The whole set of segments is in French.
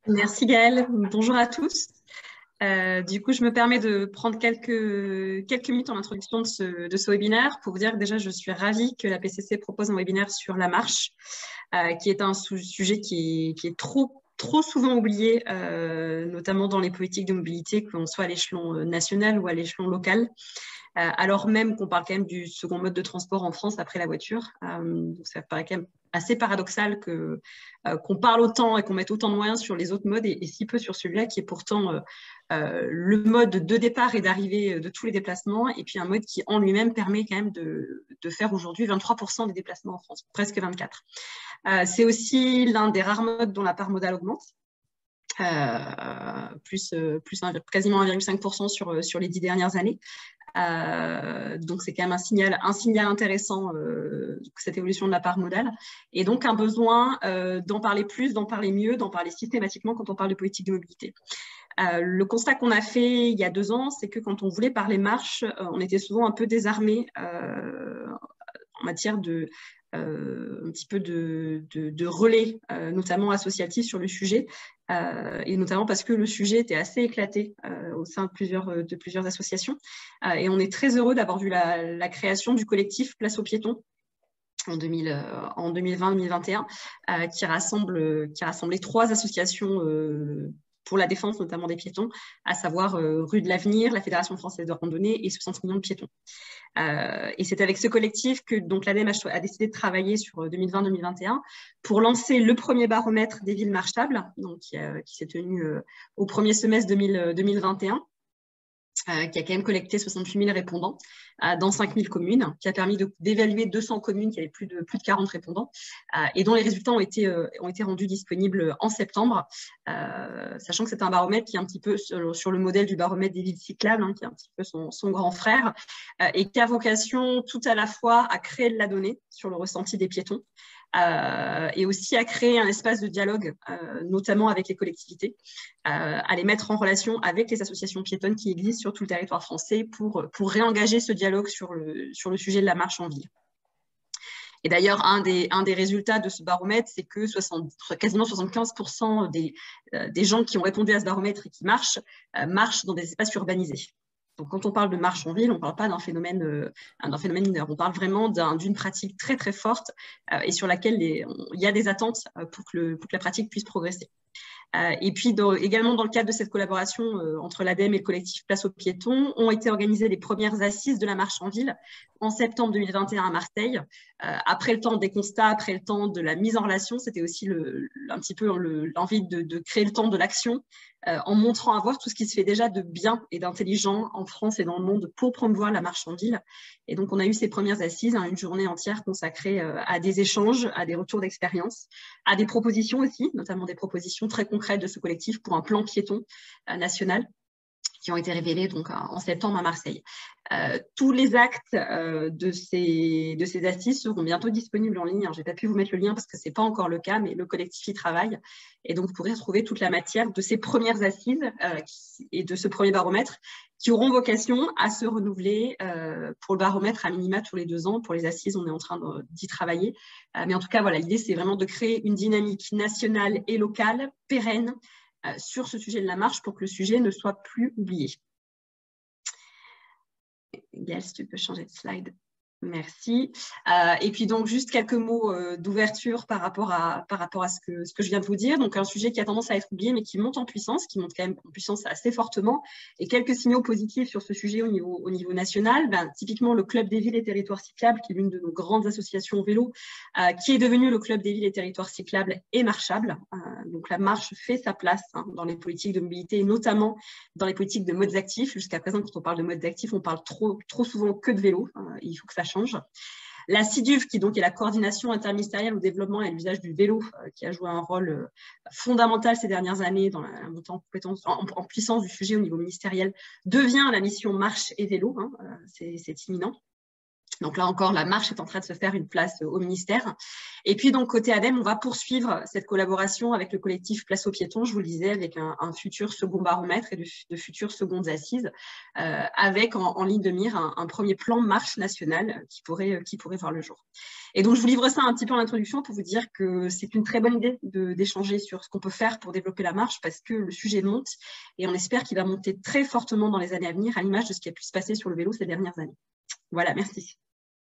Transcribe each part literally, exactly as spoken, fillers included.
Merci Gaëlle. Bonjour à tous. Euh, du coup, je me permets de prendre quelques, quelques minutes en introduction de ce, de ce webinaire pour vous dire que déjà, je suis ravie que la P C C propose un webinaire sur la marche, euh, qui est un sujet qui est, qui est trop, trop souvent oublié, euh, notamment dans les politiques de mobilité, qu'on soit à l'échelon national ou à l'échelon local. Euh, alors même qu'on parle quand même du second mode de transport en France après la voiture. Euh, donc ça paraît quand même assez paradoxal que, euh, qu'on parle autant et qu'on mette autant de moyens sur les autres modes et, et si peu sur celui-là qui est pourtant euh, euh, le mode de départ et d'arrivée de tous les déplacements et puis un mode qui en lui-même permet quand même de, de faire aujourd'hui vingt-trois pour cent des déplacements en France, presque vingt-quatre. Euh, c'est aussi l'un des rares modes dont la part modale augmente. Euh, plus, plus un, quasiment un virgule cinq pour cent sur, sur les dix dernières années. Euh, donc, c'est quand même un signal, un signal intéressant, euh, cette évolution de la part modale. Et donc, un besoin euh, d'en parler plus, d'en parler mieux, d'en parler systématiquement quand on parle de politique de mobilité. Euh, le constat qu'on a fait il y a deux ans, c'est que quand on voulait parler marche, euh, on était souvent un peu désarmé euh, en matière de euh, un petit peu de, de, de relais, euh, notamment associatifs sur le sujet, euh, et notamment parce que le sujet était assez éclaté euh, au sein de plusieurs, de plusieurs associations. Euh, et on est très heureux d'avoir vu la, la création du collectif Place aux piétons en, deux mille, euh, en deux mille vingt deux mille vingt et un, euh, qui, rassemble, qui a rassemblé trois associations euh, pour la défense notamment des piétons, à savoir euh, Rue de l'Avenir, la Fédération française de randonnée et soixante millions de piétons. Euh, et c'est avec ce collectif que donc l'ADEME a, a décidé de travailler sur deux mille vingt deux mille vingt et un pour lancer le premier baromètre des villes marchables, donc, qui, euh, qui s'est tenu euh, au premier semestre deux mille, deux mille vingt et un. Euh, qui a quand même collecté soixante-huit mille répondants euh, dans cinq mille communes, qui a permis de, d'évaluer deux cents communes qui avaient plus de, plus de quarante répondants euh, et dont les résultats ont été, euh, ont été rendus disponibles en septembre, euh, sachant que c'est un baromètre qui est un petit peu sur, sur le modèle du baromètre des villes cyclables, hein, qui est un petit peu son, son grand frère, euh, et qui a vocation tout à la fois à créer de la donnée sur le ressenti des piétons, Euh, et aussi à créer un espace de dialogue, euh, notamment avec les collectivités, euh, à les mettre en relation avec les associations piétonnes qui existent sur tout le territoire français pour, pour réengager ce dialogue sur le, sur le sujet de la marche en ville. Et d'ailleurs, un des, un des résultats de ce baromètre, c'est que soixante, quasiment soixante-quinze pour cent des, euh, des gens qui ont répondu à ce baromètre et qui marchent, euh, marchent dans des espaces urbanisés. Donc, quand on parle de marche en ville, on ne parle pas d'un phénomène, euh, d'un phénomène mineur. On parle vraiment d'un, d'une pratique très, très forte euh, et sur laquelle les, on, il y a des attentes euh, pour, que le, pour que la pratique puisse progresser. Euh, et puis, dans, également dans le cadre de cette collaboration euh, entre l'ADEME et le collectif Place aux piétons, ont été organisées les premières assises de la marche en ville en septembre deux mille vingt et un à Marseille. Euh, après le temps des constats, après le temps de la mise en relation, c'était aussi le, un petit peu le, l'envie de, de créer le temps de l'action, euh, en montrant à voir tout ce qui se fait déjà de bien et d'intelligent en France et dans le monde pour promouvoir la marche en ville. Et donc, on a eu ces premières assises, hein, une journée entière consacrée euh, à des échanges, à des retours d'expérience, à des propositions aussi, notamment des propositions très concrètes de ce collectif pour un plan piéton euh, national qui ont été révélés donc, en septembre à Marseille. Euh, tous les actes euh, de, ces, de ces assises seront bientôt disponibles en ligne. Je n'ai pas pu vous mettre le lien parce que ce n'est pas encore le cas, mais le collectif y travaille. Et donc, vous pourrez retrouver toute la matière de ces premières assises euh, qui, et de ce premier baromètre qui auront vocation à se renouveler euh, pour le baromètre à minima tous les deux ans. Pour les assises, on est en train de, d'y travailler. Euh, mais en tout cas, voilà, l'idée, c'est vraiment de créer une dynamique nationale et locale pérenne sur ce sujet de la marche pour que le sujet ne soit plus oublié. Gaëlle, si tu peux changer de slide. Merci. Euh, et puis donc juste quelques mots euh, d'ouverture par rapport à par rapport à ce que ce que je viens de vous dire. Donc un sujet qui a tendance à être oublié mais qui monte en puissance, qui monte quand même en puissance assez fortement. Et quelques signaux positifs sur ce sujet au niveau au niveau national. Ben, typiquement le Club des villes et territoires cyclables, qui est l'une de nos grandes associations vélo, euh, qui est devenu le Club des villes et territoires cyclables et marchables. Euh, donc la marche fait sa place hein, dans les politiques de mobilité et notamment dans les politiques de modes actifs. Jusqu'à présent, quand on parle de modes actifs, on parle trop trop souvent que de vélo. Euh, il faut que ça change. La CIDUV, qui donc est la coordination interministérielle au développement et à l'usage du vélo, euh, qui a joué un rôle euh, fondamental ces dernières années dans la montée en, compétence, en, en puissance du sujet au niveau ministériel, devient la mission marche et vélo. Hein, euh, c'est, c'est imminent. Donc là encore, la marche est en train de se faire une place au ministère. Et puis donc côté ADEME, on va poursuivre cette collaboration avec le collectif Place aux piétons, je vous le disais, avec un, un futur second baromètre et de, de futures secondes assises, euh, avec en, en ligne de mire un, un premier plan marche nationale qui pourrait, qui pourrait voir le jour. Et donc je vous livre ça un petit peu en introduction pour vous dire que c'est une très bonne idée d'échanger sur ce qu'on peut faire pour développer la marche, parce que le sujet monte et on espère qu'il va monter très fortement dans les années à venir, à l'image de ce qui a pu se passer sur le vélo ces dernières années. Voilà, merci.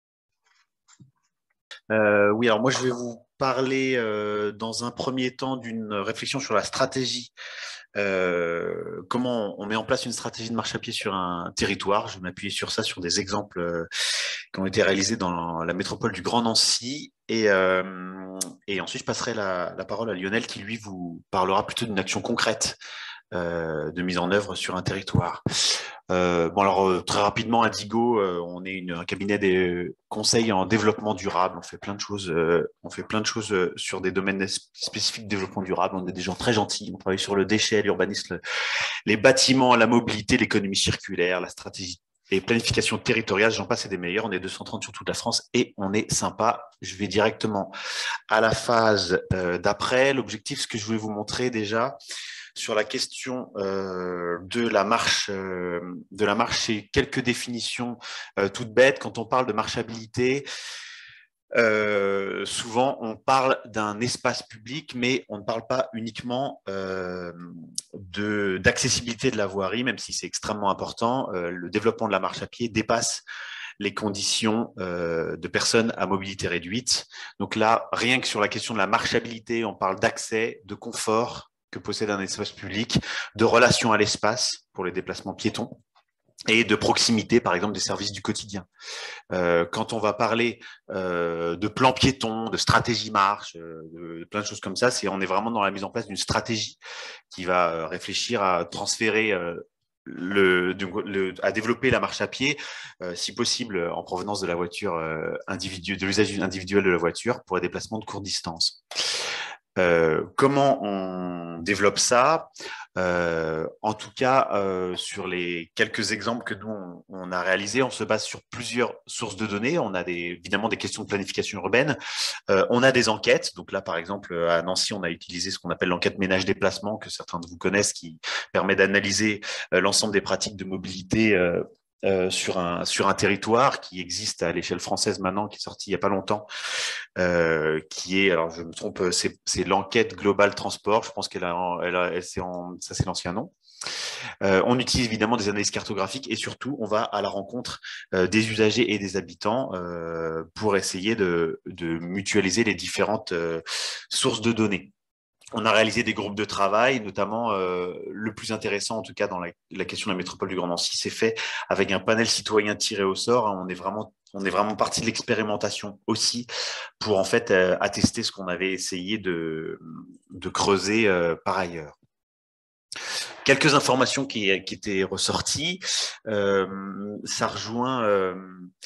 Euh, oui, alors moi je vais vous parler euh, dans un premier temps d'une réflexion sur la stratégie. Euh, comment on met en place une stratégie de marche à pied sur un territoire. Je vais m'appuyer sur ça, sur des exemples euh, qui ont été réalisés dans la métropole du Grand Nancy. Et, euh, et ensuite, je passerai la, la parole à Lionel qui, lui, vous parlera plutôt d'une action concrète euh, de mise en œuvre sur un territoire. Euh, bon alors euh, très rapidement, Indigo, euh, on est une, un cabinet de conseils en développement durable. On fait plein de choses. Euh, on fait plein de choses euh, sur des domaines spécifiques de développement durable. On est des gens très gentils. On travaille sur le déchet, l'urbanisme, le, les bâtiments, la mobilité, l'économie circulaire, la stratégie et planification territoriale. J'en passe et des meilleurs. On est deux cent trente sur toute la France et on est sympa. Je vais directement à la phase euh, d'après. L'objectif, ce que je voulais vous montrer déjà, sur la question euh, de la marche, euh, de la marche, c'est quelques définitions euh, toutes bêtes. Quand on parle de marchabilité, euh, souvent on parle d'un espace public, mais on ne parle pas uniquement euh, de d'accessibilité de la voirie, même si c'est extrêmement important. Euh, le développement de la marche à pied dépasse les conditions euh, de personnes à mobilité réduite. Donc là, rien que sur la question de la marchabilité, on parle d'accès, de confort que possède un espace public, de relation à l'espace pour les déplacements piétons et de proximité, par exemple, des services du quotidien. Euh, quand on va parler euh, de plan piéton, de stratégie marche, euh, de plein de choses comme ça, c'est on est vraiment dans la mise en place d'une stratégie qui va euh, réfléchir à transférer euh, le, le, à développer la marche à pied, euh, si possible en provenance de la voiture euh, individuelle, de l'usage individuel de la voiture pour les déplacements de courte distance. Euh, comment on développe ça? Euh, en tout cas, euh, sur les quelques exemples que nous on, on a réalisés, on se base sur plusieurs sources de données. On a des, évidemment des questions de planification urbaine. Euh, on a des enquêtes. Donc là, par exemple, à Nancy, on a utilisé ce qu'on appelle l'enquête ménage-déplacement, que certains de vous connaissent, qui permet d'analyser euh, l'ensemble des pratiques de mobilité euh, Euh, sur un sur un territoire qui existe à l'échelle française maintenant, qui est sorti il y a pas longtemps, euh, qui est, alors je me trompe, c'est c'est l'enquête globale transport. Je pense qu'elle a, elle a, elle, c'est en, ça c'est l'ancien nom. Euh, on utilise évidemment des analyses cartographiques et surtout on va à la rencontre euh, des usagers et des habitants euh, pour essayer de de mutualiser les différentes euh, sources de données. On a réalisé des groupes de travail, notamment euh, le plus intéressant, en tout cas dans la, la question de la métropole du Grand Nancy, c'est fait avec un panel citoyen tiré au sort. On est vraiment, on est vraiment parti de l'expérimentation aussi pour en fait euh, attester ce qu'on avait essayé de, de creuser euh, par ailleurs. Quelques informations qui, qui étaient ressorties, euh, ça rejoint euh,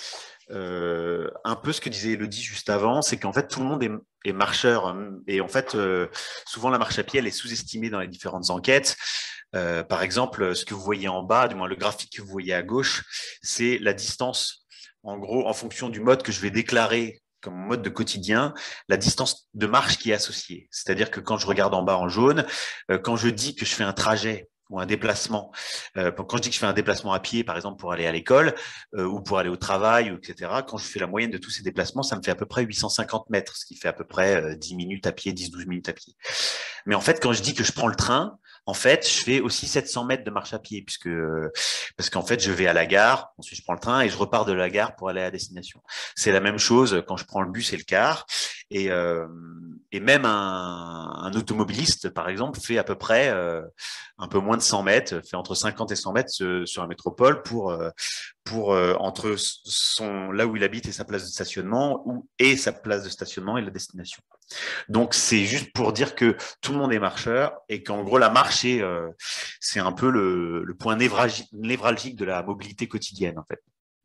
euh, un peu ce que disait Elodie juste avant, c'est qu'en fait tout le monde est, est marcheur et en fait euh, souvent la marche à pied elle est sous-estimée dans les différentes enquêtes. Euh, par exemple, ce que vous voyez en bas, du moins le graphique que vous voyez à gauche, c'est la distance. En gros, en fonction du mode que je vais déclarer comme mode de quotidien, la distance de marche qui est associée. C'est-à-dire que quand je regarde en bas en jaune, euh, quand je dis que je fais un trajet ou un déplacement. Euh, quand je dis que je fais un déplacement à pied, par exemple, pour aller à l'école euh, ou pour aller au travail, et cetera, quand je fais la moyenne de tous ces déplacements, ça me fait à peu près huit cent cinquante mètres, ce qui fait à peu près euh, dix minutes à pied, dix douze minutes à pied. Mais en fait, quand je dis que je prends le train, en fait, je fais aussi sept cents mètres de marche à pied, puisque parce qu'en fait, je vais à la gare, ensuite je prends le train et je repars de la gare pour aller à la destination. C'est la même chose quand je prends le bus et le car. Et, euh, et même un, un automobiliste, par exemple, fait à peu près euh, un peu moins de cent mètres, fait entre cinquante et cent mètres sur la métropole pour euh, pour euh, entre son là où il habite et sa place de stationnement ou et sa place de stationnement et la destination. Donc c'est juste pour dire que tout le monde est marcheur et qu'en gros la marche est euh, c'est un peu le, le point névralgique, névralgique de la mobilité quotidienne en fait.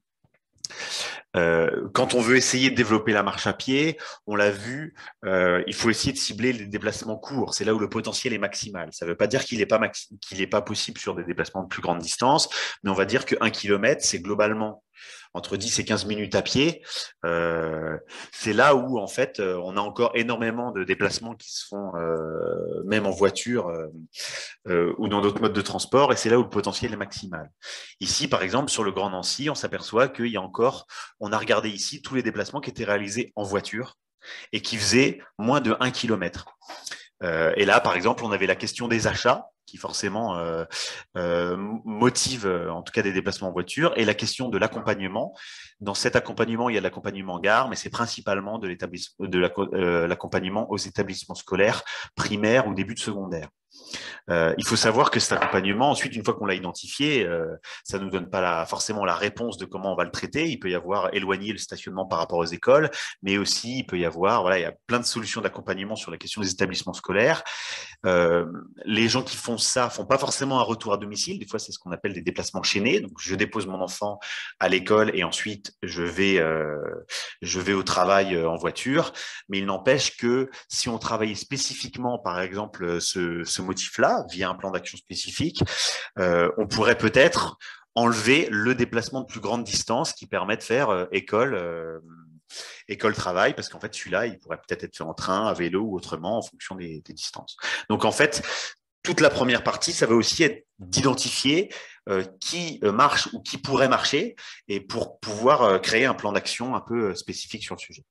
Euh, quand on veut essayer de développer la marche à pied, on l'a vu, euh, il faut essayer de cibler les déplacements courts. C'est là où le potentiel est maximal. Ça ne veut pas dire qu'il n'est pas, qu'il n'est pas possible sur des déplacements de plus grande distance, mais on va dire qu'un kilomètre, c'est globalement entre dix et quinze minutes à pied. Euh, c'est là où, en fait, on a encore énormément de déplacements qui se font, euh, même en voiture euh, euh, ou dans d'autres modes de transport, et c'est là où le potentiel est maximal. Ici, par exemple, sur le Grand Nancy, on s'aperçoit qu'il y a encore, on a regardé ici tous les déplacements qui étaient réalisés en voiture et qui faisaient moins de un kilomètre. Euh, et là, par exemple, on avait la question des achats, qui forcément euh, euh, motive euh, en tout cas des déplacements en voiture, et la question de l'accompagnement. Dans cet accompagnement, il y a de l'accompagnement en gare, mais c'est principalement de l'accompagnement aux établissements scolaires primaires ou début de secondaire. Euh, il faut savoir que cet accompagnement, ensuite, une fois qu'on l'a identifié, euh, ça ne nous donne pas la, forcément la réponse de comment on va le traiter. Il peut y avoir éloigner le stationnement par rapport aux écoles, mais aussi il peut y avoir, voilà, il y a plein de solutions d'accompagnement sur la question des établissements scolaires. Euh, les gens qui font ça font pas forcément un retour à domicile. Des fois, c'est ce qu'on appelle des déplacements chaînés. Donc, je dépose mon enfant à l'école et ensuite je vais, euh, je vais au travail en voiture. Mais il n'empêche que si on travaillait spécifiquement, par exemple, ce, ce motif-là via un plan d'action spécifique, euh, on pourrait peut-être enlever le déplacement de plus grande distance qui permet de faire euh, école. Euh, école-travail, parce qu'en fait, celui-là, il pourrait peut-être être fait en train, à vélo ou autrement, en fonction des, des distances. Donc, en fait, toute la première partie, ça va aussi être d'identifier euh, qui marche ou qui pourrait marcher, et pour pouvoir euh, créer un plan d'action un peu spécifique sur le sujet.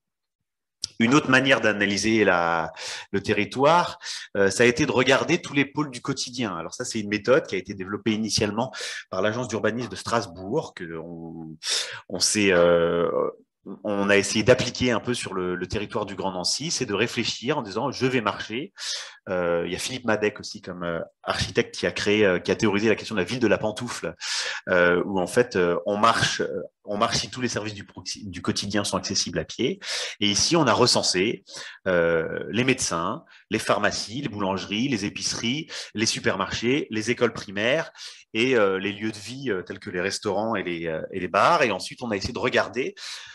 Une autre manière d'analyser la, le territoire, euh, ça a été de regarder tous les pôles du quotidien. Alors ça, c'est une méthode qui a été développée initialement par l'agence d'urbanisme de Strasbourg, que on, on s'est... Euh, on a essayé d'appliquer un peu sur le, le territoire du Grand Nancy, c'est de réfléchir en disant je vais marcher. Euh, il y a Philippe Madec aussi comme euh, architecte qui a créé, euh, qui a théorisé la question de la ville de la pantoufle, euh, où en fait euh, on marche, euh, on marche si tous les services du, du quotidien sont accessibles à pied. Et ici on a recensé euh, les médecins, les pharmacies, les boulangeries, les épiceries, les supermarchés, les écoles primaires et euh, les lieux de vie euh, tels que les restaurants et les, euh, et les bars. Et ensuite on a essayé de regarder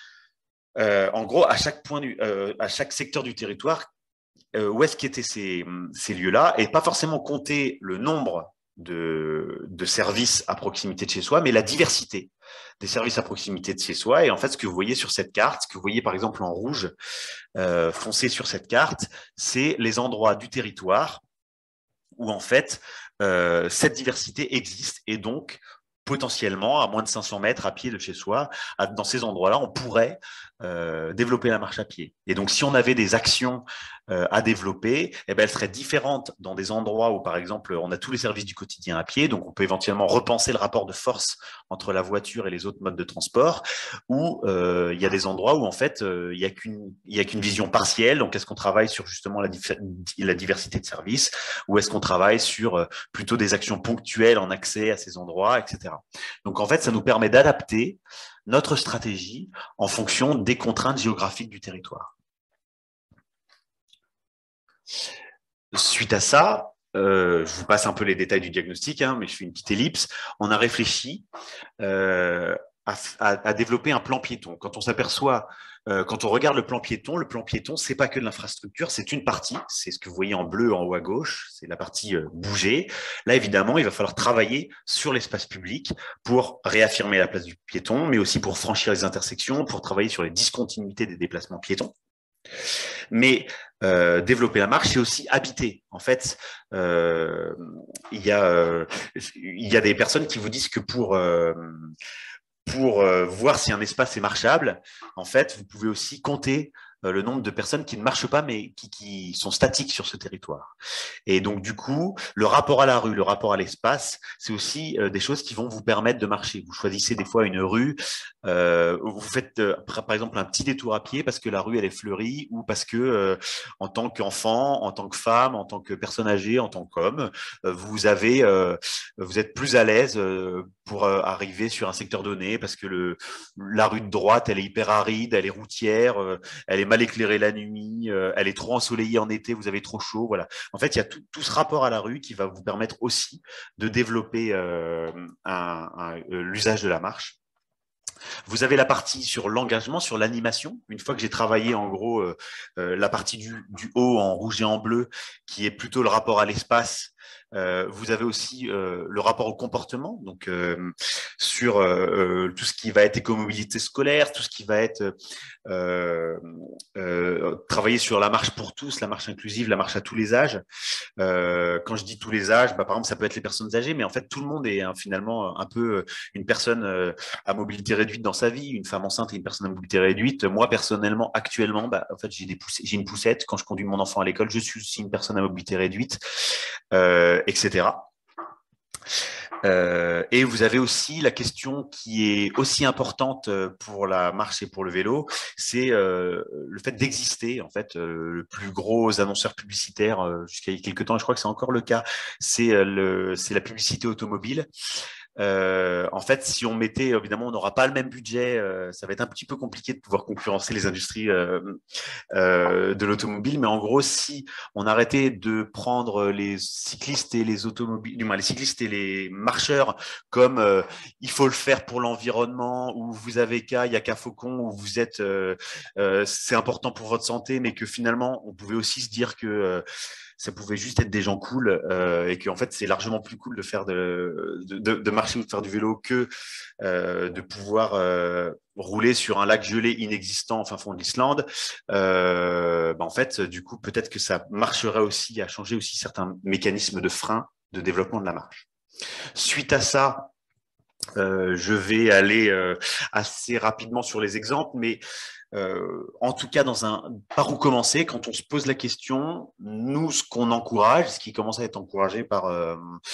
Euh, en gros, à chaque point du, euh, à chaque secteur du territoire, euh, où est-ce qu'étaient ces, ces lieux-là, et pas forcément compter le nombre de, de services à proximité de chez soi, mais la diversité des services à proximité de chez soi. Et en fait, ce que vous voyez sur cette carte, ce que vous voyez par exemple en rouge euh, foncé sur cette carte, c'est les endroits du territoire où en fait euh, cette diversité existe, et donc potentiellement à moins de cinq cents mètres à pied de chez soi, à, dans ces endroits-là, on pourrait euh, développer la marche à pied. Et donc, si on avait des actions euh, à développer, eh ben, elles seraient différentes dans des endroits où, par exemple, on a tous les services du quotidien à pied, donc on peut éventuellement repenser le rapport de force entre la voiture et les autres modes de transport, ou euh, il y a des endroits où, en fait, euh, il n'y a qu'une il y a qu'une vision partielle. Donc, est-ce qu'on travaille sur justement la, la diversité de services, ou est-ce qu'on travaille sur euh, plutôt des actions ponctuelles en accès à ces endroits, et cetera. Donc, en fait, ça nous permet d'adapter notre stratégie en fonction des contraintes géographiques du territoire. Suite à ça, euh, je vous passe un peu les détails du diagnostic, hein, mais je fais une petite ellipse. On a réfléchi euh, à, à, à développer un plan piéton. Quand on s'aperçoit, euh, quand on regarde le plan piéton, le plan piéton, c'est pas que de l'infrastructure, c'est une partie. C'est ce que vous voyez en bleu en haut à gauche, c'est la partie euh, bougée. Là, évidemment, il va falloir travailler sur l'espace public pour réaffirmer la place du piéton, mais aussi pour franchir les intersections, pour travailler sur les discontinuités des déplacements piétons. Mais euh, développer la marche, c'est aussi habiter. En fait, euh, il y a, euh, il y a des personnes qui vous disent que pour euh, pour euh, voir si un espace est marchable, en fait, vous pouvez aussi compter euh, le nombre de personnes qui ne marchent pas, mais qui, qui sont statiques sur ce territoire. Et donc, du coup, le rapport à la rue, le rapport à l'espace, c'est aussi euh, des choses qui vont vous permettre de marcher. Vous choisissez des fois une rue, euh, vous faites euh, par exemple un petit détour à pied parce que la rue, elle est fleurie, ou parce que euh, en tant qu'enfant, en tant que femme, en tant que personne âgée, en tant qu'homme, euh, vous avez, euh, vous êtes plus à l'aise euh, pour euh, arriver sur un secteur donné parce que le, la rue de droite, elle est hyper aride, elle est routière, euh, elle est mal éclairée la nuit, euh, elle est trop ensoleillée en été, vous avez trop chaud, voilà. En fait, il y a tout, tout ce rapport à la rue qui va vous permettre aussi de développer euh, un, un, euh, l'usage de la marche. Vous avez la partie sur l'engagement, sur l'animation. Une fois que j'ai travaillé en gros euh, euh, la partie du, du haut en rouge et en bleu, qui est plutôt le rapport à l'espace, Euh, vous avez aussi euh, le rapport au comportement, donc euh, sur euh, tout ce qui va être écomobilité scolaire, tout ce qui va être euh, euh, travailler sur la marche pour tous, la marche inclusive, la marche à tous les âges. Euh, quand je dis tous les âges, bah, par exemple, ça peut être les personnes âgées, mais en fait, tout le monde est hein, finalement un peu une personne euh, à mobilité réduite dans sa vie, une femme enceinte et une personne à mobilité réduite. Moi, personnellement, actuellement, bah, en fait, j'ai des poussées, j'ai une poussette. Quand je conduis mon enfant à l'école, je suis aussi une personne à mobilité réduite, euh, et cetera. Euh, et vous avez aussi la question qui est aussi importante pour la marche et pour le vélo, c'est euh, le fait d'exister. En fait, euh, le plus gros annonceur publicitaire euh, jusqu'à il y a quelques temps, je crois que c'est encore le cas, c'est euh, le, c'est la publicité automobile. Euh, en fait, si on mettait, évidemment, on n'aura pas le même budget, euh, ça va être un petit peu compliqué de pouvoir concurrencer les industries euh, euh, de l'automobile. Mais en gros, si on arrêtait de prendre les cyclistes et les automobiles, du moins les cyclistes et les marcheurs comme euh, il faut le faire pour l'environnement, ou vous avez qu'à, il y a qu'à Faucon, ou vous êtes, euh, euh, c'est important pour votre santé, mais que finalement, on pouvait aussi se dire que euh, ça pouvait juste être des gens cool euh, et qu'en fait c'est largement plus cool de faire de, de, de marcher ou de faire du vélo que euh, de pouvoir euh, rouler sur un lac gelé inexistant en fin fond de l'Islande. Euh, bah en fait, du coup, peut-être que ça marcherait aussi à changer aussi certains mécanismes de frein de développement de la marche. Suite à ça, euh, je vais aller euh, assez rapidement sur les exemples, mais euh, en tout cas, dans un, par où commencer, quand on se pose la question, nous, ce qu'on encourage, ce qui commence à être encouragé par, euh,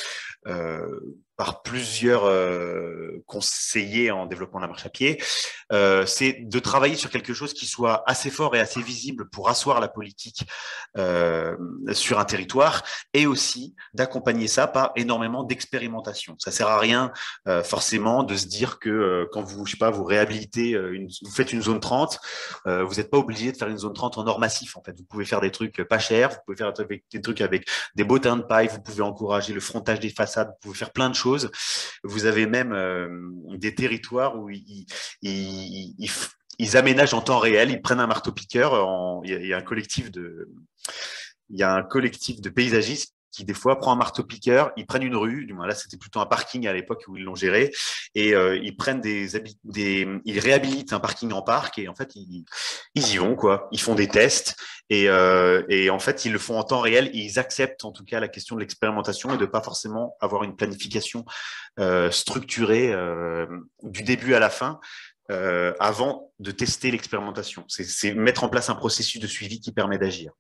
euh, par plusieurs euh, conseillers en développement de la marche à pied, euh, c'est de travailler sur quelque chose qui soit assez fort et assez visible pour asseoir la politique euh, sur un territoire, et aussi d'accompagner ça par énormément d'expérimentation. Ça sert à rien euh, forcément de se dire que euh, quand vous, je sais pas, vous réhabilitez, euh, une, vous faites une zone trente, euh, vous n'êtes pas obligé de faire une zone trente en or massif. En fait, vous pouvez faire des trucs pas chers, vous pouvez faire des trucs avec des bottins de paille, vous pouvez encourager le frontage des façades, vous pouvez faire plein de choses. Vous avez même euh, des territoires où ils, ils, ils, ils aménagent en temps réel, ils prennent un marteau-piqueur. En, il, y a, il y a un collectif de, il y a un collectif de paysagistes qui des fois prend un marteau-piqueur, ils prennent une rue, du moins là c'était plutôt un parking à l'époque où ils l'ont géré, et euh, ils prennent des, des, ils réhabilitent un parking en parc, et en fait ils, ils y vont quoi, ils font des tests, et, euh, et en fait ils le font en temps réel, et ils acceptent en tout cas la question de l'expérimentation et de pas forcément avoir une planification euh, structurée euh, du début à la fin. Euh, avant de tester l'expérimentation. C'est mettre en place un processus de suivi qui permet d'agir.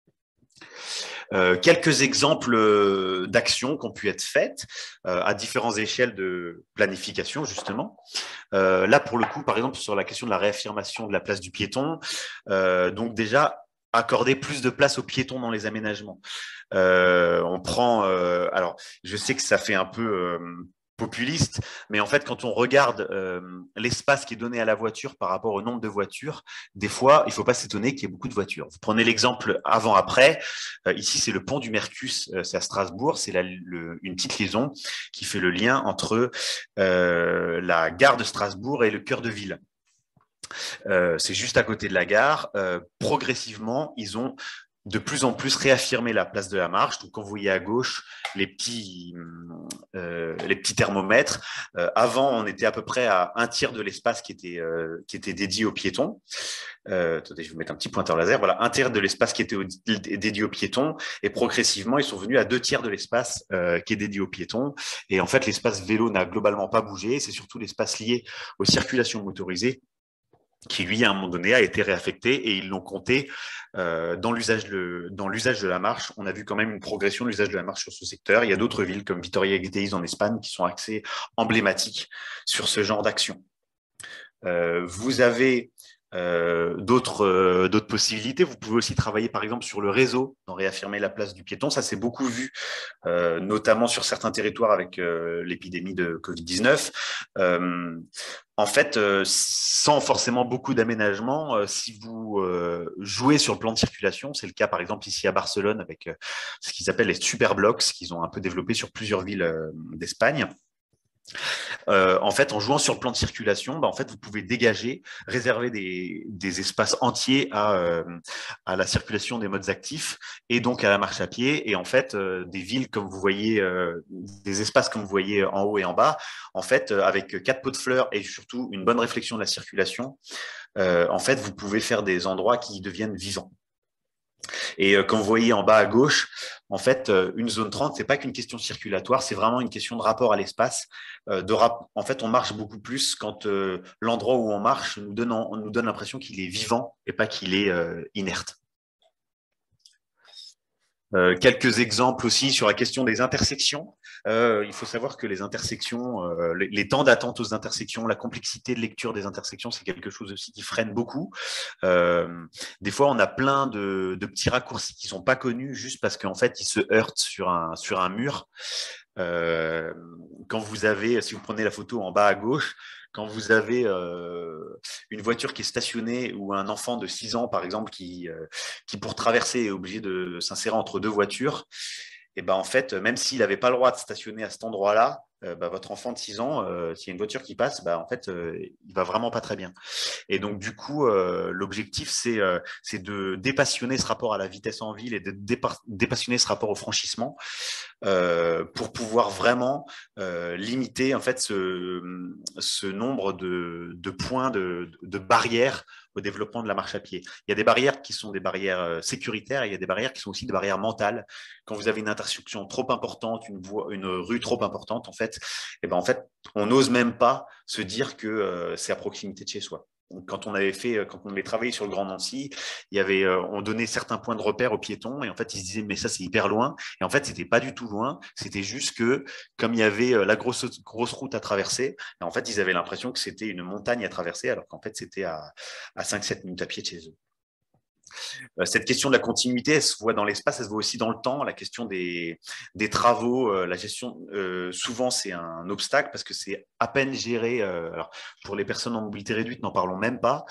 Euh, quelques exemples euh, d'actions qui ont pu être faites euh, à différentes échelles de planification, justement. Euh, là, pour le coup, par exemple, sur la question de la réaffirmation de la place du piéton, euh, donc déjà, accorder plus de place aux piétons dans les aménagements. Euh, on prend, euh, alors, je sais que ça fait un peu euh, populiste, mais en fait, quand on regarde euh, l'espace qui est donné à la voiture par rapport au nombre de voitures, des fois, il ne faut pas s'étonner qu'il y ait beaucoup de voitures. Vous prenez l'exemple avant-après. Euh, ici, c'est le pont du Mercus, euh, c'est à Strasbourg. C'est une petite liaison qui fait le lien entre euh, la gare de Strasbourg et le cœur de ville. Euh, c'est juste à côté de la gare. Euh, progressivement, ils ont de plus en plus réaffirmer la place de la marche. Donc, quand vous voyez à gauche les petits, euh, les petits thermomètres, euh, avant, on était à peu près à un tiers de l'espace qui était, euh, qui était dédié aux piétons. Euh, attendez, je vais vous mettre un petit pointeur laser. Voilà, un tiers de l'espace qui était au, dédié aux piétons, et progressivement, ils sont venus à deux tiers de l'espace euh, qui est dédié aux piétons. Et en fait, l'espace vélo n'a globalement pas bougé. C'est surtout l'espace lié aux circulations motorisées qui, lui, à un moment donné, a été réaffecté, et ils l'ont compté euh, dans l'usage de, dans l'usage de la marche. On a vu quand même une progression de l'usage de la marche sur ce secteur. Il y a d'autres villes comme Vitoria-Gasteiz en Espagne qui sont assez emblématiques sur ce genre d'action. Euh, vous avez euh, d'autres euh, d'autres possibilités. Vous pouvez aussi travailler, par exemple, sur le réseau, dans réaffirmer la place du piéton. Ça, c'est beaucoup vu, euh, notamment sur certains territoires avec euh, l'épidémie de Covid dix-neuf. Euh, en fait, euh, sans forcément beaucoup d'aménagement, euh, si vous euh, jouez sur le plan de circulation, c'est le cas par exemple ici à Barcelone avec euh, ce qu'ils appellent les superblocks, qu'ils ont un peu développé sur plusieurs villes euh, d'Espagne. Euh, en fait, en jouant sur le plan de circulation, bah, en fait, vous pouvez dégager, réserver des, des espaces entiers à, euh, à la circulation des modes actifs et donc à la marche à pied. Et en fait, euh, des villes comme vous voyez, euh, des espaces comme vous voyez en haut et en bas, en fait, euh, avec quatre pots de fleurs et surtout une bonne réflexion de la circulation, euh, en fait, vous pouvez faire des endroits qui deviennent vivants. Et euh, comme vous voyez en bas à gauche, en fait, euh, une zone trente, c'est pas qu'une question circulatoire, c'est vraiment une question de rapport à l'espace. Euh, de rap en fait, on marche beaucoup plus quand euh, l'endroit où on marche nous donne, on nous donne l'impression qu'il est vivant et pas qu'il est euh, inerte. Euh, quelques exemples aussi sur la question des intersections. Euh, il faut savoir que les intersections, euh, les, les temps d'attente aux intersections, la complexité de lecture des intersections, c'est quelque chose aussi qui freine beaucoup. Euh, des fois, on a plein de, de petits raccourcis qui sont pas connus juste parce qu'en fait, ils se heurtent sur un, sur un mur. Euh, quand vous avez, si vous prenez la photo en bas à gauche, quand vous avez euh, une voiture qui est stationnée ou un enfant de six ans, par exemple, qui, euh, qui pour traverser est obligé de s'insérer entre deux voitures, et ben en fait, même s'il n'avait pas le droit de stationner à cet endroit-là, euh, bah, votre enfant de six ans, euh, s'il y a une voiture qui passe, bah, en fait, euh, il va vraiment pas très bien. Et donc, du coup, euh, l'objectif, c'est euh, de dépassionner ce rapport à la vitesse en ville et de dépassionner ce rapport au franchissement euh, pour pouvoir vraiment euh, limiter en fait ce, ce nombre de, de points, de, de barrières au développement de la marche à pied. Il y a des barrières qui sont des barrières sécuritaires et il y a des barrières qui sont aussi des barrières mentales. Quand vous avez une intersection trop importante, une, voie, une rue trop importante, en fait, et ben en fait, on n'ose même pas se dire que euh, c'est à proximité de chez soi. Donc, quand on avait fait, quand on avait travaillé sur le Grand Nancy, il y avait, euh, on donnait certains points de repère aux piétons et en fait, ils se disaient, mais ça, c'est hyper loin. Et en fait, c'était pas du tout loin. C'était juste que, comme il y avait euh, la grosse, grosse route à traverser, en fait, ils avaient l'impression que c'était une montagne à traverser, alors qu'en fait, c'était à, à cinq sept minutes à pied de chez eux. Cette question de la continuité, elle se voit dans l'espace, elle se voit aussi dans le temps. La question des, des travaux, euh, la gestion, euh, souvent c'est un obstacle parce que c'est à peine géré. Euh, alors, pour les personnes en mobilité réduite, n'en parlons même pas.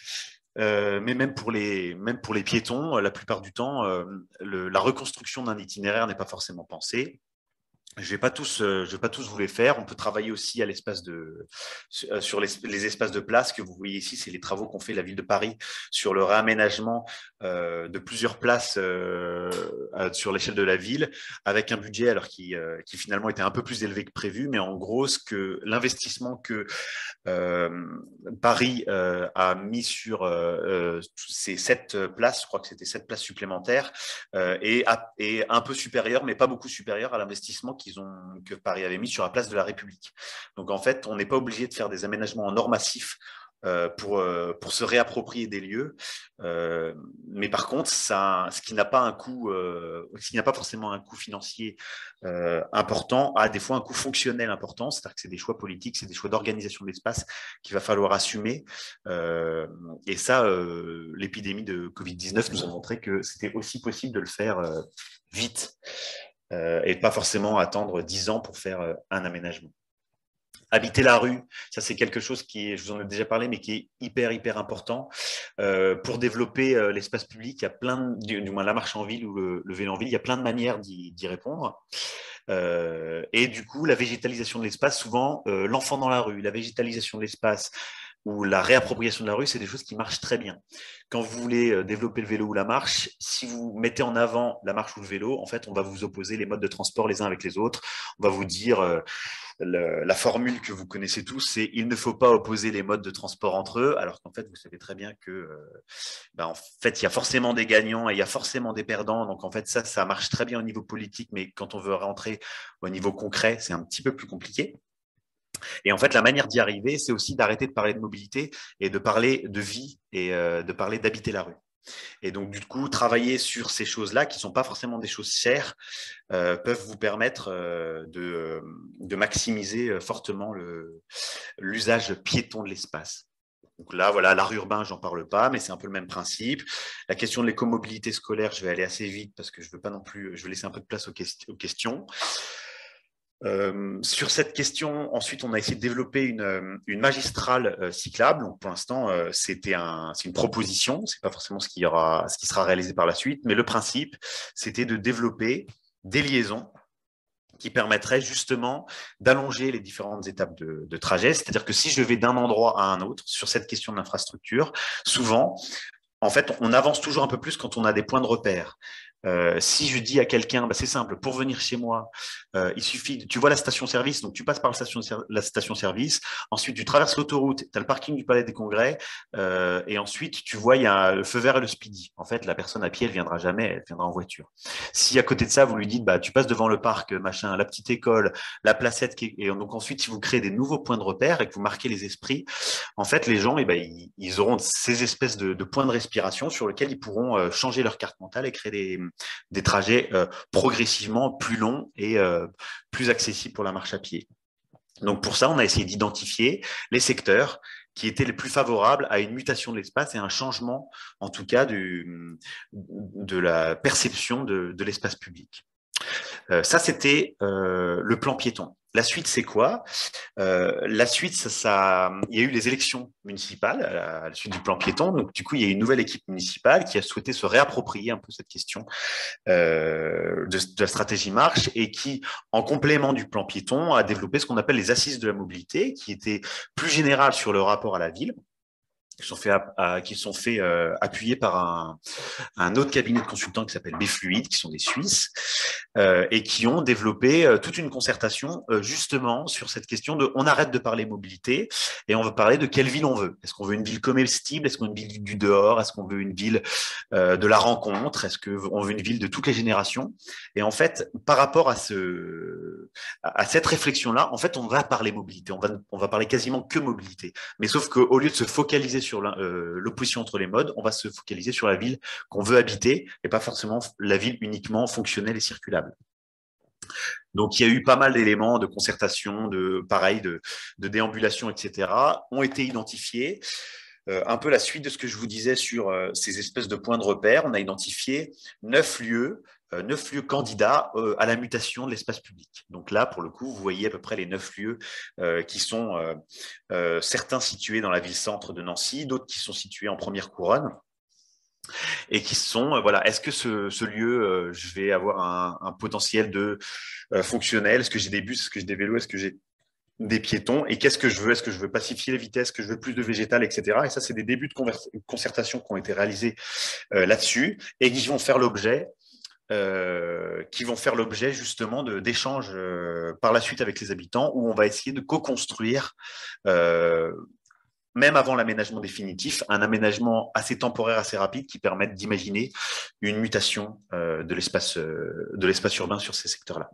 Euh, mais même pour les, même pour les piétons, la plupart du temps, euh, le, la reconstruction d'un itinéraire n'est pas forcément pensée. Je vais pas tous, euh, je vais pas tous vous les faire. On peut travailler aussi à l'espace de, sur les, les espaces de place que vous voyez ici. C'est les travaux qu'ont fait la ville de Paris sur le réaménagement euh, de plusieurs places euh, sur l'échelle de la ville, avec un budget alors qui, euh, qui finalement était un peu plus élevé que prévu. Mais en gros, ce que l'investissement que euh, Paris euh, a mis sur euh, ces sept places, je crois que c'était sept places supplémentaires, euh, et, a, et un peu supérieur, mais pas beaucoup supérieur à l'investissement qu'ils ont, que Paris avait mis sur la place de la République. Donc en fait, on n'est pas obligé de faire des aménagements en or massif euh, pour, euh, pour se réapproprier des lieux. Euh, mais par contre, ça, ce qui n'a pas un coût, euh, ce qui n'a pas forcément un coût financier euh, important, a des fois un coût fonctionnel important, c'est-à-dire que c'est des choix politiques, c'est des choix d'organisation de l'espace qu'il va falloir assumer. Euh, et ça, euh, l'épidémie de Covid dix-neuf nous a montré que c'était aussi possible de le faire euh, vite euh, et pas forcément attendre dix ans pour faire euh, un aménagement. Habiter la rue, ça c'est quelque chose qui, je vous en ai déjà parlé, mais qui est hyper, hyper important. Euh, pour développer euh, l'espace public, il y a plein, de, du, du moins la marche en ville ou le, le vélo en ville, il y a plein de manières d'y répondre. Euh, et du coup, la végétalisation de l'espace, souvent, euh, l'enfant dans la rue, la végétalisation de l'espace, ou la réappropriation de la rue, c'est des choses qui marchent très bien. Quand vous voulez développer le vélo ou la marche, si vous mettez en avant la marche ou le vélo, en fait, on va vous opposer les modes de transport les uns avec les autres. On va vous dire, euh, le, la formule que vous connaissez tous, c'est « il ne faut pas opposer les modes de transport entre eux », alors qu'en fait, vous savez très bien que, euh, ben, en fait, il y a forcément des gagnants et il y a forcément des perdants. Donc, en fait, ça, ça marche très bien au niveau politique, mais quand on veut rentrer au niveau concret, c'est un petit peu plus compliqué. Et en fait, la manière d'y arriver, c'est aussi d'arrêter de parler de mobilité et de parler de vie et euh, de parler d'habiter la rue. Et donc, du coup, travailler sur ces choses-là, qui ne sont pas forcément des choses chères, euh, peuvent vous permettre euh, de, de maximiser fortement l'usage piéton de l'espace. Donc là, voilà, l'art urbain, j'en parle pas, mais c'est un peu le même principe. La question de l'écomobilité scolaire, je vais aller assez vite parce que je veux pas non plus, je veux laisser un peu de place aux, quest aux questions. Euh, sur cette question, ensuite, on a essayé de développer une, une magistrale euh, cyclable. Donc, pour l'instant, euh, c'était un, c'est une proposition. C'est pas forcément ce qui, y aura, ce qui sera réalisé par la suite, mais le principe, c'était de développer des liaisons qui permettrait justement d'allonger les différentes étapes de, de trajet. C'est-à-dire que si je vais d'un endroit à un autre sur cette question d'infrastructure, souvent, en fait, on avance toujours un peu plus quand on a des points de repère. Euh, si je dis à quelqu'un, bah, c'est simple, pour venir chez moi, euh, il suffit, de, tu vois la station-service, donc tu passes par la station, la station-service, ensuite tu traverses l'autoroute, tu as le parking du Palais des Congrès, euh, et ensuite tu vois, il y a le feu vert et le speedy. En fait, la personne à pied, elle viendra jamais, elle viendra en voiture. Si à côté de ça, vous lui dites, bah, tu passes devant le parc, machin, la petite école, la placette, qui est... et donc ensuite, si vous créez des nouveaux points de repère et que vous marquez les esprits, en fait, les gens, eh ben, ils, ils auront ces espèces de, de points de respiration sur lesquels ils pourront euh, changer leur carte mentale et créer des des trajets euh, progressivement plus longs et euh, plus accessibles pour la marche à pied. Donc pour ça, on a essayé d'identifier les secteurs qui étaient les plus favorables à une mutation de l'espace et un changement, en tout cas, du, de la perception de, de l'espace public. Euh, ça, c'était euh, le plan piéton. La suite, c'est quoi? euh, La suite, ça, ça, il y a eu les élections municipales à la, à la suite du plan piéton. Donc, du coup, il y a une nouvelle équipe municipale qui a souhaité se réapproprier un peu cette question euh, de, de la stratégie marche et qui, en complément du plan piéton, a développé ce qu'on appelle les assises de la mobilité, qui étaient plus générales sur le rapport à la ville, qui sont faits, à, qui sont faits euh, appuyés par un, un autre cabinet de consultants qui s'appelle B-Fluid, qui sont des Suisses, euh, et qui ont développé euh, toute une concertation euh, justement sur cette question de on arrête de parler mobilité et on veut parler de quelle ville on veut. Est-ce qu'on veut une ville comestible? Est-ce qu'on veut une ville du dehors? Est-ce qu'on veut une ville euh, de la rencontre? Est-ce qu'on veut une ville de toutes les générations? Et en fait, par rapport à, ce, à cette réflexion-là, en fait, on va parler mobilité. On va, on va parler quasiment que mobilité. Mais sauf qu'au lieu de se focaliser sur l'opposition entre les modes, on va se focaliser sur la ville qu'on veut habiter et pas forcément la ville uniquement fonctionnelle et circulable. Donc, il y a eu pas mal d'éléments de concertation, de pareil, de, de déambulation, et cetera, ont été identifiés. Euh, un peu la suite de ce que je vous disais sur euh, ces espèces de points de repère. On a identifié neuf lieux, euh, neuf lieux candidats euh, à la mutation de l'espace public. Donc là, pour le coup, vous voyez à peu près les neuf lieux euh, qui sont euh, euh, certains situés dans la ville-centre de Nancy, d'autres qui sont situés en première couronne. Et qui sont, euh, voilà, est-ce que ce, ce lieu, euh, je vais avoir un, un potentiel de euh, fonctionnel? Est-ce que j'ai des bus? Est-ce que j'ai des vélos? Est-ce que j'ai des piétons? Et qu'est-ce que je veux? Est-ce que je veux pacifier les vitesses? Est-ce que je veux plus de végétal, et cetera. Et ça, c'est des débuts de concertation qui ont été réalisés euh, là-dessus et qui vont faire l'objet Euh, qui vont faire l'objet justement d'échanges euh, par la suite avec les habitants où on va essayer de co-construire euh, même avant l'aménagement définitif, un aménagement assez temporaire, assez rapide qui permette d'imaginer une mutation euh, de l'espace euh, de l'espace urbain sur ces secteurs-là.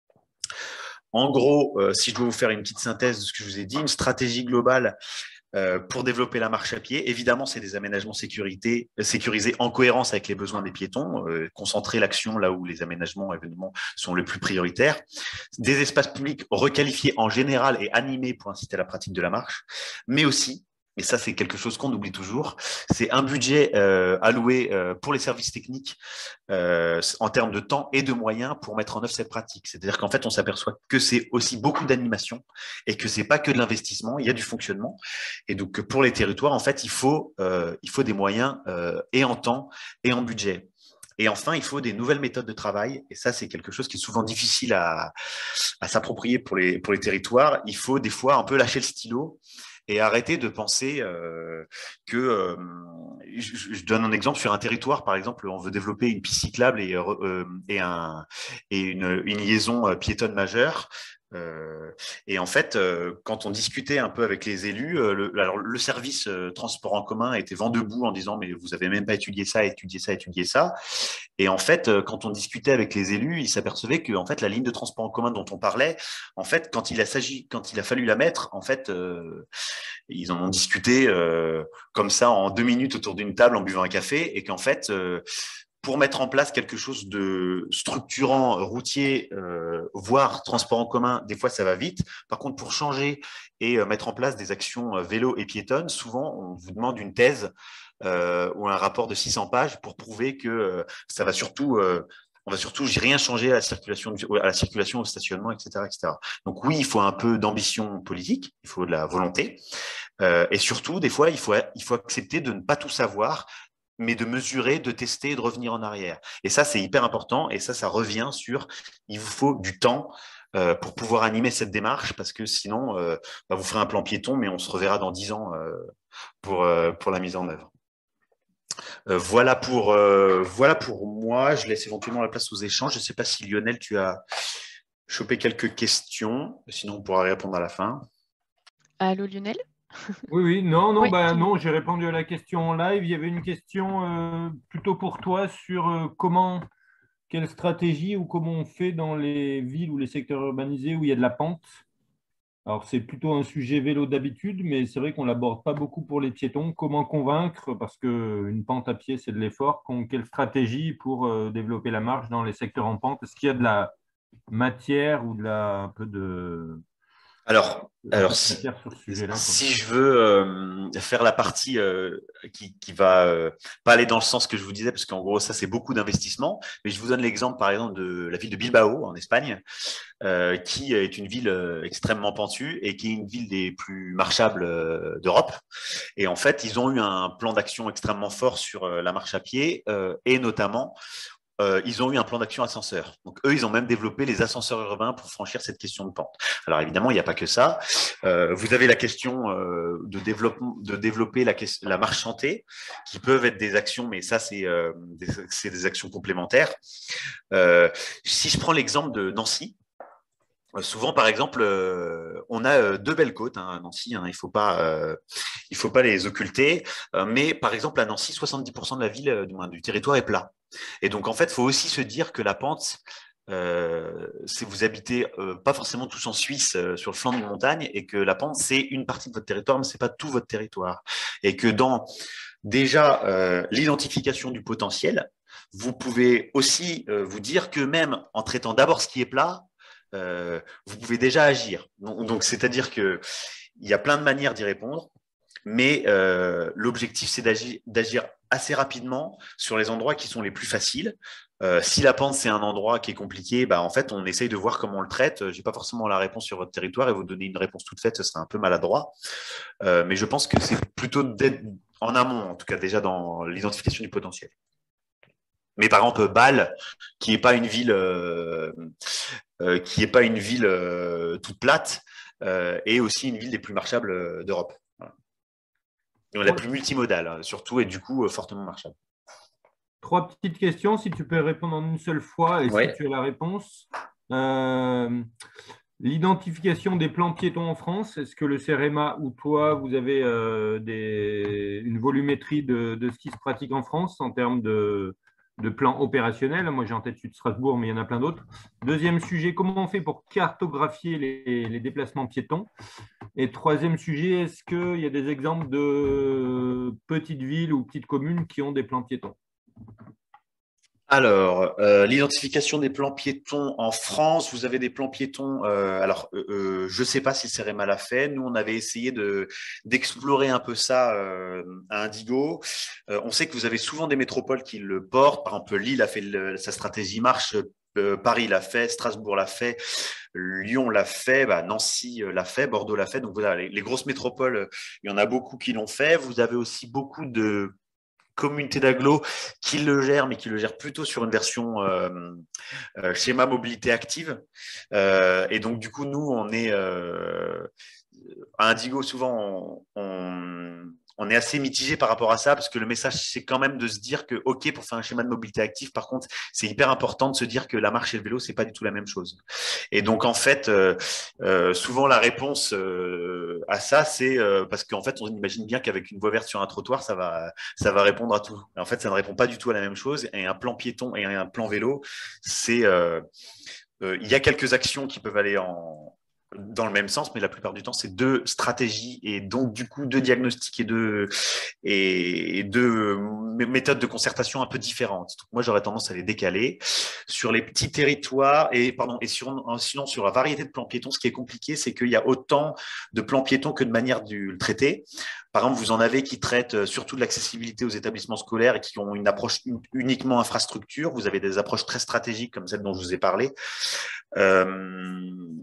En gros, euh, si je dois vous faire une petite synthèse de ce que je vous ai dit, une stratégie globale euh, pour développer la marche à pied, évidemment, c'est des aménagements sécurité, euh, sécurisés en cohérence avec les besoins des piétons, euh, concentrer l'action là où les aménagements événements sont les plus prioritaires, des espaces publics requalifiés en général et animés pour inciter à la pratique de la marche, mais aussi, et ça c'est quelque chose qu'on oublie toujours, c'est un budget euh, alloué euh, pour les services techniques euh, en termes de temps et de moyens pour mettre en œuvre cette pratique. C'est-à-dire qu'en fait, on s'aperçoit que c'est aussi beaucoup d'animation et que c'est pas que de l'investissement, il y a du fonctionnement. Et donc, pour les territoires, en fait, il faut, euh, il faut des moyens euh, et en temps et en budget. Et enfin, il faut des nouvelles méthodes de travail. Et ça, c'est quelque chose qui est souvent difficile à, à s'approprier pour les, pour les territoires. Il faut des fois un peu lâcher le stylo et arrêter de penser euh, que… Euh, je, je donne un exemple sur un territoire, par exemple, on veut développer une piste cyclable et, euh, et, un, et une, une liaison piétonne majeure. Euh, et en fait, euh, quand on discutait un peu avec les élus, euh, le, alors, le service euh, transport en commun était vent debout en disant mais vous avez même pas étudié ça, étudié ça, étudié ça. Et en fait, euh, quand on discutait avec les élus, ils s'apercevaient que en fait la ligne de transport en commun dont on parlait, en fait, quand il a s'agit, quand il a fallu la mettre, en fait, euh, ils en ont discuté euh, comme ça en deux minutes autour d'une table en buvant un café, et qu'en fait euh, pour mettre en place quelque chose de structurant, routier, euh, voire transport en commun, des fois ça va vite. Par contre, pour changer et euh, mettre en place des actions euh, vélo et piétonnes, souvent on vous demande une thèse euh, ou un rapport de six cents pages pour prouver que euh, ça va surtout… Euh, on va surtout rien changer à la circulation, à la circulation, au stationnement, et cetera, et cetera. Donc oui, il faut un peu d'ambition politique, il faut de la volonté, euh, et surtout, des fois, il faut, il faut accepter de ne pas tout savoir, mais de mesurer, de tester, de revenir en arrière. Et ça, c'est hyper important. Et ça, ça revient sur, il vous faut du temps euh, pour pouvoir animer cette démarche, parce que sinon, euh, bah, vous ferez un plan piéton, mais on se reverra dans dix ans euh, pour, euh, pour la mise en œuvre. Euh, voilà, pour, euh, voilà pour moi. Je laisse éventuellement la place aux échanges. Je ne sais pas si Lionel, tu as chopé quelques questions. Sinon, on pourra répondre à la fin. Allô Lionel? Oui, oui, non, non, Oui, bah, tu- non, j'ai répondu à la question en live. Il y avait une question euh, plutôt pour toi sur euh, comment, quelle stratégie ou comment on fait dans les villes ou les secteurs urbanisés où il y a de la pente. Alors, c'est plutôt un sujet vélo d'habitude, mais c'est vrai qu'on ne l'aborde pas beaucoup pour les piétons. Comment convaincre, parce qu'une pente à pied, c'est de l'effort. Qu'on- Quelle stratégie pour euh, développer la marche dans les secteurs en pente? Est-ce qu'il y a de la matière ou de la, un peu de, Alors, un peu alors de si, matière sur ce sujet-là, quoi. si je veux euh, faire la partie euh, qui, qui va euh, pas aller dans le sens que je vous disais, parce qu'en gros, ça, c'est beaucoup d'investissement, mais je vous donne l'exemple, par exemple, de la ville de Bilbao, en Espagne, euh, qui est une ville euh, extrêmement pentue et qui est une ville des plus marchables euh, d'Europe. Et en fait, ils ont eu un plan d'action extrêmement fort sur euh, la marche à pied euh, et notamment euh, ils ont eu un plan d'action ascenseur. Donc, eux, ils ont même développé les ascenseurs urbains pour franchir cette question de pente. Alors, évidemment, il n'y a pas que ça. Euh, vous avez la question euh, de, développement, de développer la, la marche chantée, qui peuvent être des actions, mais ça, c'est euh, des, des actions complémentaires. Euh, si je prends l'exemple de Nancy, souvent, par exemple, euh, on a euh, deux belles côtes hein, à Nancy, hein, il ne faut, euh, faut pas les occulter, euh, mais par exemple, à Nancy, soixante-dix pour cent de la ville, euh, du, moins, du territoire est plat. Et donc, en fait, il faut aussi se dire que la pente, euh, c'est vous habitez euh, pas forcément tous en Suisse, euh, sur le flanc d'une montagne, et que la pente, c'est une partie de votre territoire, mais ce n'est pas tout votre territoire. Et que dans déjà euh, l'identification du potentiel, vous pouvez aussi euh, vous dire que même en traitant d'abord ce qui est plat, Euh, vous pouvez déjà agir. Donc, donc c'est-à-dire qu'il y a plein de manières d'y répondre, mais euh, l'objectif, c'est d'agir, d'agir assez rapidement sur les endroits qui sont les plus faciles. Euh, si la pente, c'est un endroit qui est compliqué, bah, en fait, on essaye de voir comment on le traite. Je n'ai pas forcément la réponse sur votre territoire et vous donner une réponse toute faite, ce serait un peu maladroit. Euh, mais je pense que c'est plutôt d'être en amont, en tout cas déjà dans l'identification du potentiel. Mais par exemple, Bâle, qui n'est pas une ville, euh, euh, qui est pas une ville euh, toute plate, euh, est aussi une ville des plus marchables euh, d'Europe. Voilà. Et la plus multimodale, hein, surtout, et du coup, euh, fortement marchable. Trois petites questions, si tu peux répondre en une seule fois et ouais. si tu as la réponse. Euh, L'identification des plans piétons en France, est-ce que le CEREMA ou toi, vous avez euh, des, une volumétrie de, de ce qui se pratique en France en termes de, de plans opérationnels? Moi, j'ai en tête celui de Strasbourg, mais il y en a plein d'autres. Deuxième sujet, comment on fait pour cartographier les, les déplacements piétons? Et troisième sujet, est-ce qu'il y a des exemples de petites villes ou petites communes qui ont des plans piétons? Alors, euh, l'identification des plans piétons en France, vous avez des plans piétons. Euh, alors, euh, je ne sais pas si CEREMA l'a fait. Nous, on avait essayé de, d'explorer un peu ça euh, à Indigo. Euh, on sait que vous avez souvent des métropoles qui le portent. Par exemple, Lille a fait le, sa stratégie marche. Euh, Paris l'a fait, Strasbourg l'a fait, Lyon l'a fait, bah, Nancy l'a fait, Bordeaux l'a fait. Donc voilà, les, les grosses métropoles, il y en a beaucoup qui l'ont fait. Vous avez aussi beaucoup de communauté d'agglo qui le gère, mais qui le gère plutôt sur une version euh, euh, schéma mobilité active. Euh, et donc, du coup, nous, on est euh, à Indigo, souvent, on, on, on est assez mitigé par rapport à ça, parce que le message, c'est quand même de se dire que, OK, pour faire un schéma de mobilité active, par contre, c'est hyper important de se dire que la marche et le vélo, c'est pas du tout la même chose. Et donc, en fait, euh, euh, souvent, la réponse euh, à ça, c'est euh, parce qu'en fait, on imagine bien qu'avec une voie verte sur un trottoir, ça va, ça va répondre à tout. Et en fait, ça ne répond pas du tout à la même chose. Et un plan piéton et un plan vélo, c'est, euh, euh, il y a quelques actions qui peuvent aller en dans le même sens, mais la plupart du temps, c'est deux stratégies et donc du coup deux diagnostics et deux, et deux méthodes de concertation un peu différentes. Donc, moi, j'aurais tendance à les décaler. Sur les petits territoires, et, pardon, et sur, sinon sur la variété de plans piétons, ce qui est compliqué, c'est qu'il y a autant de plans piétons que de manières de le traiter. Par exemple, vous en avez qui traitent surtout de l'accessibilité aux établissements scolaires et qui ont une approche uniquement infrastructure. Vous avez des approches très stratégiques comme celle dont je vous ai parlé. Euh,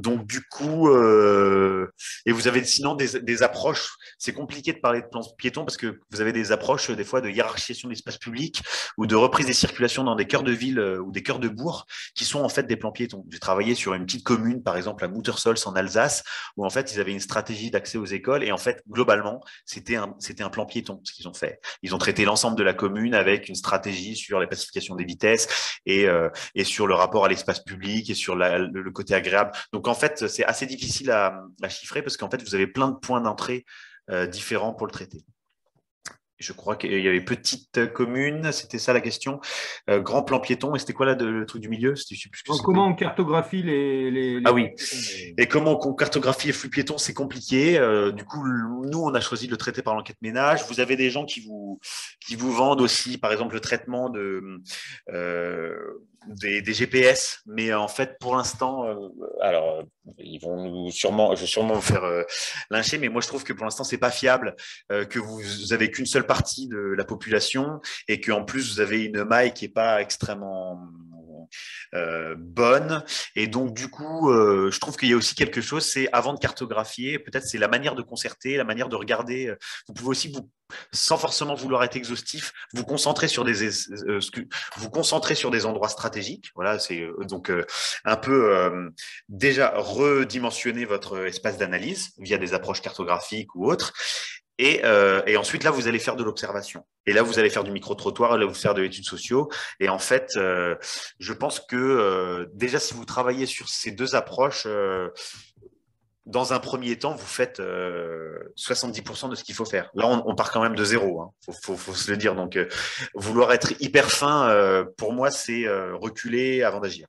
donc, du coup, euh, et vous avez sinon des, des approches. C'est compliqué de parler de plans piétons parce que vous avez des approches, des fois, de hiérarchisation de l'espace public ou de reprise des circulations dans des cœurs de ville euh, ou des cœurs de bourg qui sont en fait des plans piétons. J'ai travaillé sur une petite commune, par exemple, à Muttersols en Alsace, où en fait, ils avaient une stratégie d'accès aux écoles et en fait, globalement, c'était un, c'était un plan piéton, ce qu'ils ont fait. Ils ont traité l'ensemble de la commune avec une stratégie sur la pacification des vitesses et, euh, et sur le rapport à l'espace public et sur la, le, le côté agréable. Donc, en fait, c'est assez difficile à, à chiffrer parce qu'en fait, vous avez plein de points d'entrée euh, différents pour le traiter. Je crois qu'il y avait petite commune, c'était ça la question. Euh, grand plan piéton, et c'était quoi là de, le truc du milieu? Je sais plus ce que Donc, comment on cartographie les, les, les... Ah oui. Et comment on cartographie les flux piétons, c'est compliqué. Euh, du coup, nous, on a choisi de le traiter par l'enquête ménage. Vous avez des gens qui vous, qui vous vendent aussi, par exemple, le traitement de, euh, des, des G P S. Mais en fait, pour l'instant, euh, alors, ils vont nous sûrement, je vais sûrement vous faire euh, lyncher, mais moi, je trouve que pour l'instant, c'est pas fiable, euh, que vous, vous avez qu'une seule partie de la population et qu'en plus, vous avez une maille qui est pas extrêmement euh, bonne. Et donc, du coup, euh, je trouve qu'il y a aussi quelque chose, c'est avant de cartographier, peut-être c'est la manière de concerter, la manière de regarder. Vous pouvez aussi, vous, sans forcément vouloir être exhaustif, vous concentrer sur des, euh, vous concentrer sur des endroits stratégiques. Voilà, c'est euh, donc euh, un peu euh, déjà redimensionner votre espace d'analyse via des approches cartographiques ou autres. Et, euh, et ensuite, là, vous allez faire de l'observation. Et là, vous allez faire du micro-trottoir, là, vous faire de l'étude sociaux. Et en fait, euh, je pense que euh, déjà, si vous travaillez sur ces deux approches, euh, dans un premier temps, vous faites euh, soixante-dix pour cent de ce qu'il faut faire. Là, on, on part quand même de zéro, hein. Faut, faut, faut se le dire. Donc, euh, vouloir être hyper fin, euh, pour moi, c'est euh, reculer avant d'agir.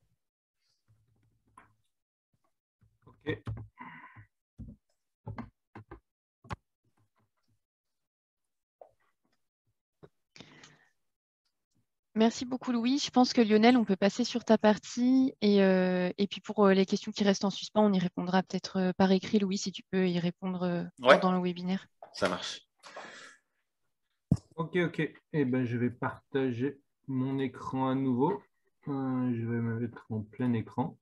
Ok. Merci beaucoup, Louis. Je pense que Lionel, on peut passer sur ta partie. Et, euh, et puis pour euh, les questions qui restent en suspens, on y répondra peut-être euh, par écrit, Louis, si tu peux y répondre euh, Ouais, pendant le webinaire. ça marche. Ok, ok. Eh ben, je vais partager mon écran à nouveau. Euh, je vais me mettre en plein écran.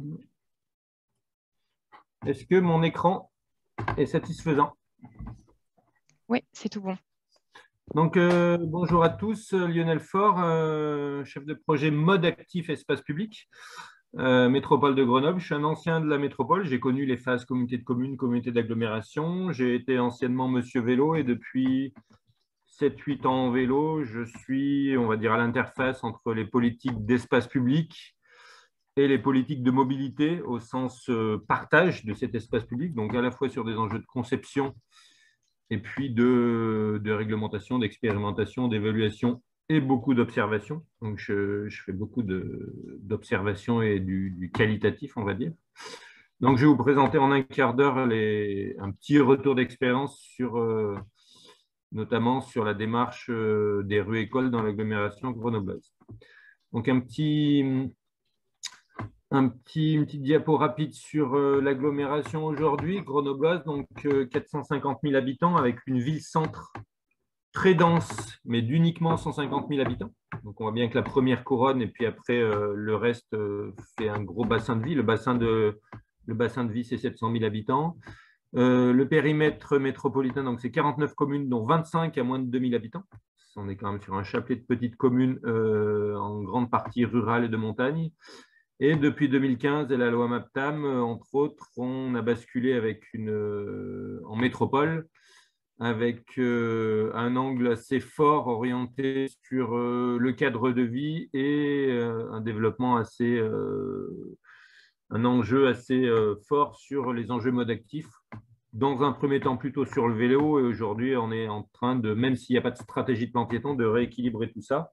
Est-ce que mon écran est satisfaisant? Oui, c'est tout bon. Donc, euh, bonjour à tous, Lionel Faure, euh, chef de projet mode actif espace public, euh, métropole de Grenoble. Je suis un ancien de la métropole, j'ai connu les phases communauté de communes, communauté d'agglomération. J'ai été anciennement monsieur vélo et depuis sept huit ans en vélo, je suis, on va dire, à l'interface entre les politiques d'espace public et les politiques de mobilité au sens euh, partage de cet espace public, donc à la fois sur des enjeux de conception et puis de, de réglementation, d'expérimentation, d'évaluation et beaucoup d'observation. Donc, je, je, fais beaucoup d'observation et du, du qualitatif, on va dire. Donc, je vais vous présenter en un quart d'heure un petit retour d'expérience sur, euh, notamment sur la démarche euh, des rues écoles dans l'agglomération grenobloise. Donc, un petit, Un petit, une petite diapo rapide sur euh, l'agglomération aujourd'hui, grenobloise, donc euh, quatre cent cinquante mille habitants avec une ville-centre très dense, mais d'uniquement cent cinquante mille habitants. Donc on voit bien que la première couronne et puis après euh, le reste euh, fait un gros bassin de vie. Le bassin de, le bassin de vie, c'est sept cent mille habitants. Euh, le périmètre métropolitain, donc c'est quarante-neuf communes, dont vingt-cinq à moins de deux mille habitants. On est quand même sur un chapelet de petites communes euh, en grande partie rurales et de montagne. Et depuis deux mille quinze et la loi MAPTAM, entre autres, on a basculé avec une, euh, en métropole avec euh, un angle assez fort orienté sur euh, le cadre de vie et euh, un développement assez, euh, un enjeu assez euh, fort sur les enjeux mode actif. Dans un premier temps plutôt sur le vélo et aujourd'hui on est en train de, même s'il n'y a pas de stratégie de plan piéton, de rééquilibrer tout ça.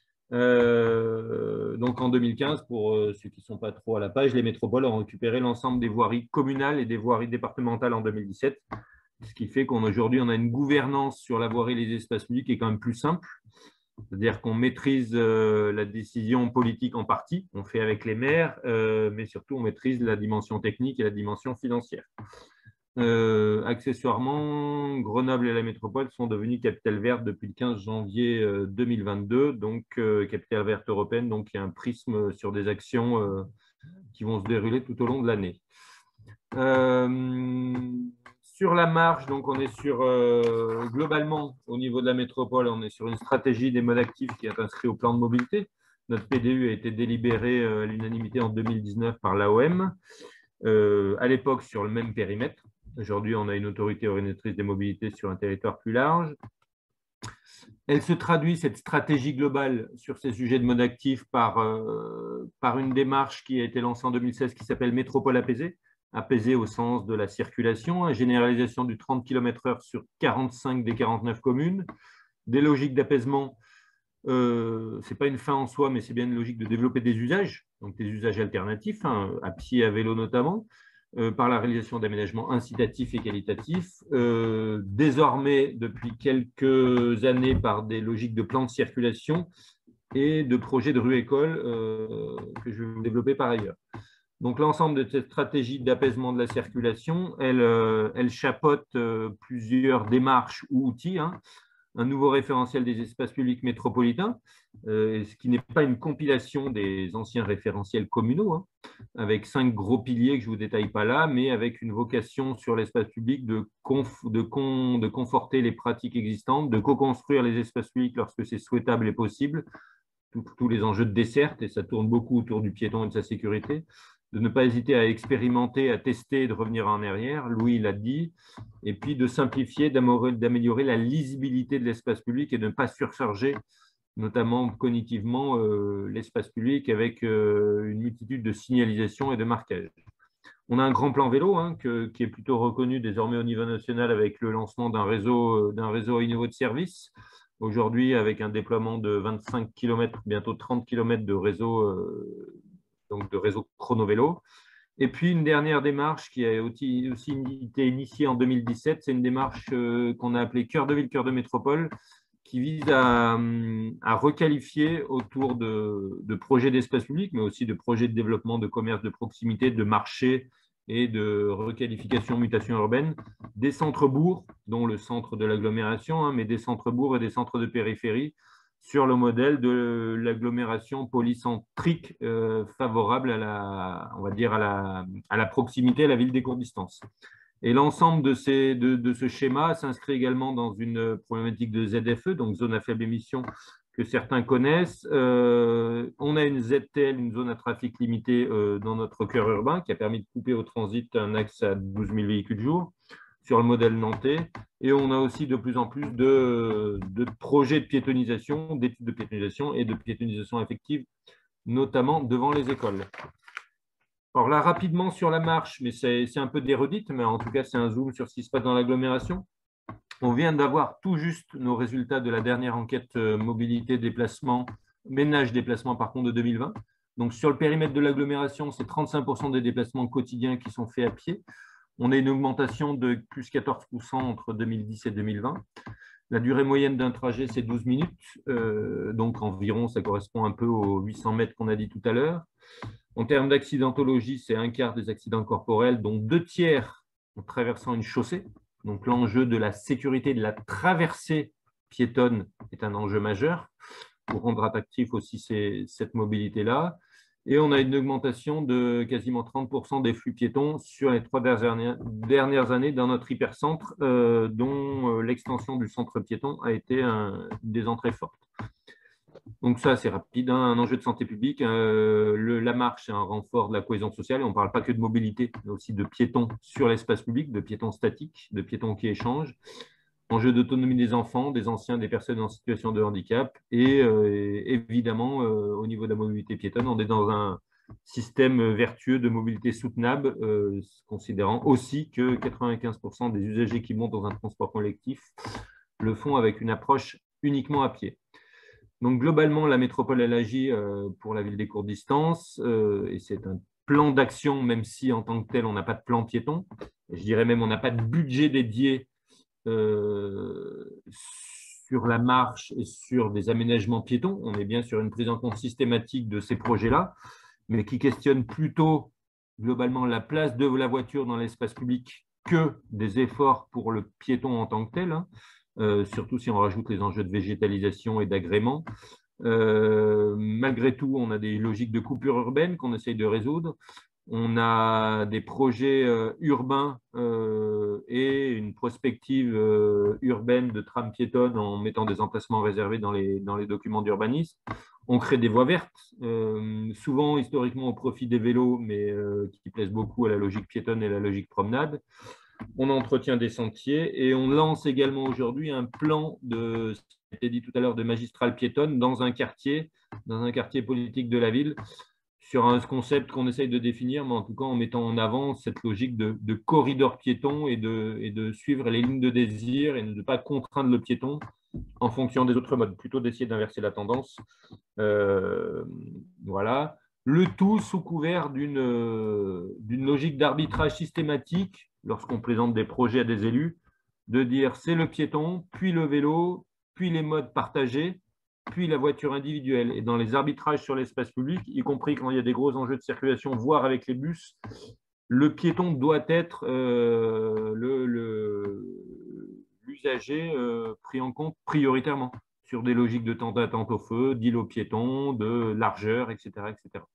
Euh, donc en deux mille quinze, pour euh, ceux qui ne sont pas trop à la page, les métropoles ont récupéré l'ensemble des voiries communales et des voiries départementales en deux mille dix-sept, ce qui fait qu'aujourd'hui on a une gouvernance sur la voirie et les espaces publics qui est quand même plus simple, c'est-à-dire qu'on maîtrise euh, la décision politique en partie, on fait avec les maires, euh, mais surtout on maîtrise la dimension technique et la dimension financière. Euh, accessoirement, Grenoble et la métropole sont devenues capitales vertes depuis le quinze janvier deux mille vingt-deux, donc euh, capitale verte européenne, donc il y a un prisme sur des actions euh, qui vont se dérouler tout au long de l'année. Euh, sur la marge, donc on est sur, euh, globalement, au niveau de la métropole, on est sur une stratégie des modes actifs qui est inscrite au plan de mobilité. Notre P D U a été délibéré euh, à l'unanimité en deux mille dix-neuf par l'A O M, euh, à l'époque sur le même périmètre. Aujourd'hui, on a une autorité organisatrice des mobilités sur un territoire plus large. Elle se traduit, cette stratégie globale sur ces sujets de mode actif, par, euh, par une démarche qui a été lancée en deux mille seize qui s'appelle Métropole apaisée, apaisée au sens de la circulation, la généralisation du trente kilomètres heure sur quarante-cinq des quarante-neuf communes, des logiques d'apaisement. Euh, ce n'est pas une fin en soi, mais c'est bien une logique de développer des usages, donc des usages alternatifs, hein, à pied, à vélo notamment, euh, par la réalisation d'aménagements incitatifs et qualitatifs. Euh, désormais, depuis quelques années, par des logiques de plans de circulation et de projets de rue-école euh, que je vais vous développer par ailleurs. Donc, l'ensemble de cette stratégie d'apaisement de la circulation, elle, euh, elle chapeaute euh, plusieurs démarches ou outils, hein. Un nouveau référentiel des espaces publics métropolitains, euh, ce qui n'est pas une compilation des anciens référentiels communaux, hein, avec cinq gros piliers que je ne vous détaille pas là, mais avec une vocation sur l'espace public de, conf, de, con, de conforter les pratiques existantes, de co-construire les espaces publics lorsque c'est souhaitable et possible, tous les enjeux de desserte, et ça tourne beaucoup autour du piéton et de sa sécurité, de ne pas hésiter à expérimenter, à tester et de revenir en arrière, Louis l'a dit, et puis de simplifier, d'améliorer la lisibilité de l'espace public et de ne pas surcharger, notamment cognitivement, euh, l'espace public avec euh, une multitude de signalisations et de marquages. On a un grand plan vélo hein, que, qui est plutôt reconnu désormais au niveau national avec le lancement d'un réseau, d'un réseau à niveau de service. Aujourd'hui, avec un déploiement de vingt-cinq kilomètres, bientôt trente kilomètres de réseau, euh, donc de réseau chrono-vélo. Et puis, une dernière démarche qui a aussi, aussi été initiée en deux mille dix-sept, c'est une démarche euh, qu'on a appelée Cœur de ville, cœur de métropole, qui vise à, à requalifier autour de, de projets d'espace public, mais aussi de projets de développement de commerce de proximité, de marché et de requalification, mutation urbaine, des centres-bourgs, dont le centre de l'agglomération, hein, mais des centres-bourgs et des centres de périphérie, sur le modèle de l'agglomération polycentrique euh, favorable à la, on va dire à la, à la proximité, à la ville des courtes distances. Et l'ensemble de, ces, de, de ce schéma s'inscrit également dans une problématique de Z F E, donc zone à faible émission, que certains connaissent. Euh, on a une Z T L, une zone à trafic limité euh, dans notre cœur urbain, qui a permis de couper au transit un axe à douze mille véhicules jour sur le modèle nantais. Et on a aussi de plus en plus de, de projets de piétonisation, d'études de piétonisation et de piétonisation effective, notamment devant les écoles. Alors là, rapidement sur la marche, mais c'est un peu des redites, mais en tout cas, c'est un zoom sur ce qui se passe dans l'agglomération. On vient d'avoir tout juste nos résultats de la dernière enquête mobilité, déplacement, ménage, déplacement par contre de deux mille vingt. Donc sur le périmètre de l'agglomération, c'est trente-cinq pour cent des déplacements quotidiens qui sont faits à pied. On a une augmentation de plus quatorze pour cent entre deux mille dix et deux mille vingt. La durée moyenne d'un trajet, c'est douze minutes. Euh, donc environ, ça correspond un peu aux huit cents mètres qu'on a dit tout à l'heure. En termes d'accidentologie, c'est un quart des accidents corporels, dont deux tiers en traversant une chaussée. Donc l'enjeu de la sécurité de la traversée piétonne est un enjeu majeur pour rendre attractif aussi ces, cette mobilité-là. Et on a une augmentation de quasiment trente pour cent des flux piétons sur les trois dernières, dernières années dans notre hypercentre, euh, dont l'extension du centre piéton a été un, une des entrées fortes. Donc ça, c'est rapide, hein, un enjeu de santé publique. Euh, le, la marche, c'est un renfort de la cohésion sociale. Et on ne parle pas que de mobilité, mais aussi de piétons sur l'espace public, de piétons statiques, de piétons qui échangent. Enjeu d'autonomie des enfants, des anciens, des personnes en situation de handicap. Et, euh, et évidemment, euh, au niveau de la mobilité piétonne, on est dans un système vertueux de mobilité soutenable, euh, considérant aussi que quatre-vingt-quinze pour cent des usagers qui montent dans un transport collectif le font avec une approche uniquement à pied. Donc, globalement, la métropole, elle agit euh, pour la ville des courtes distances euh, et c'est un plan d'action, même si en tant que tel, on n'a pas de plan piéton. Et je dirais même on n'a pas de budget dédié euh, sur la marche et sur des aménagements piétons. On est bien sur une prise en compte systématique de ces projets-là, mais qui questionne plutôt globalement la place de la voiture dans l'espace public que des efforts pour le piéton en tant que tel, hein. Euh, surtout si on rajoute les enjeux de végétalisation et d'agrément. Euh, malgré tout, on a des logiques de coupure urbaine qu'on essaye de résoudre. On a des projets euh, urbains euh, et une prospective euh, urbaine de tram piétonne en mettant des emplacements réservés dans les, dans les documents d'urbanisme. On crée des voies vertes, euh, souvent historiquement au profit des vélos, mais euh, qui plaisent beaucoup à la logique piétonne et la logique promenade. On entretient des sentiers et on lance également aujourd'hui un plan de, ce qui a été dit tout à l'heure, de magistrale piétonne dans un quartier, dans un quartier politique de la ville, sur un concept qu'on essaye de définir, mais en tout cas en mettant en avant cette logique de, de corridor piéton et de, et de suivre les lignes de désir et de ne pas contraindre le piéton en fonction des autres modes, plutôt d'essayer d'inverser la tendance. Euh, voilà. Le tout sous couvert d'une d'une logique d'arbitrage systématique, lorsqu'on présente des projets à des élus, de dire c'est le piéton, puis le vélo, puis les modes partagés, puis la voiture individuelle. Et dans les arbitrages sur l'espace public, y compris quand il y a des gros enjeux de circulation, voire avec les bus, le piéton doit être euh, le, le, l'usager euh, pris en compte prioritairement sur des logiques de temps d'attente au feu, d'île aux piétons, de largeur, et cetera, et cetera.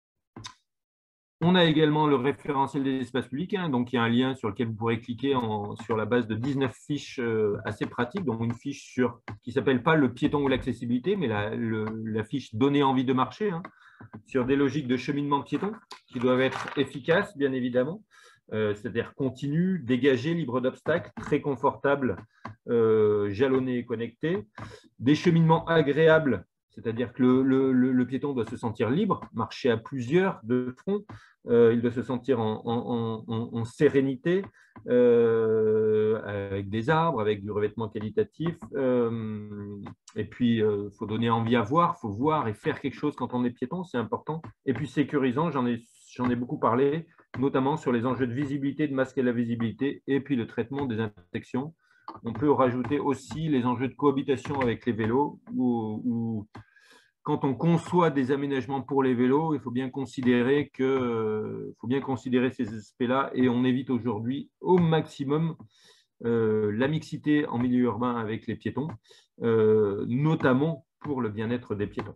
On a également le référentiel des espaces publics, hein, donc il y a un lien sur lequel vous pourrez cliquer en, sur la base de dix-neuf fiches euh, assez pratiques, donc une fiche sur, qui ne s'appelle pas le piéton ou l'accessibilité, mais la, le, la fiche donner envie de marcher, hein, sur des logiques de cheminement piéton qui doivent être efficaces, bien évidemment, euh, c'est-à-dire continu, dégagé, libre d'obstacles, très confortable, euh, jalonné et connecté, des cheminements agréables. C'est-à-dire que le, le, le piéton doit se sentir libre, marcher à plusieurs de front, euh, il doit se sentir en, en, en, en sérénité, euh, avec des arbres, avec du revêtement qualitatif. Euh, et puis, il euh, faut donner envie à voir, il faut voir et faire quelque chose quand on est piéton, c'est important. Et puis, sécurisant, j'en ai, j'en ai beaucoup parlé, notamment sur les enjeux de visibilité, de masquer la visibilité, et puis le traitement des intersections. On peut rajouter aussi les enjeux de cohabitation avec les vélos, où, où quand on conçoit des aménagements pour les vélos, il faut bien considérer, que, euh, faut bien considérer ces aspects-là, et on évite aujourd'hui au maximum euh, la mixité en milieu urbain avec les piétons, euh, notamment pour le bien-être des piétons.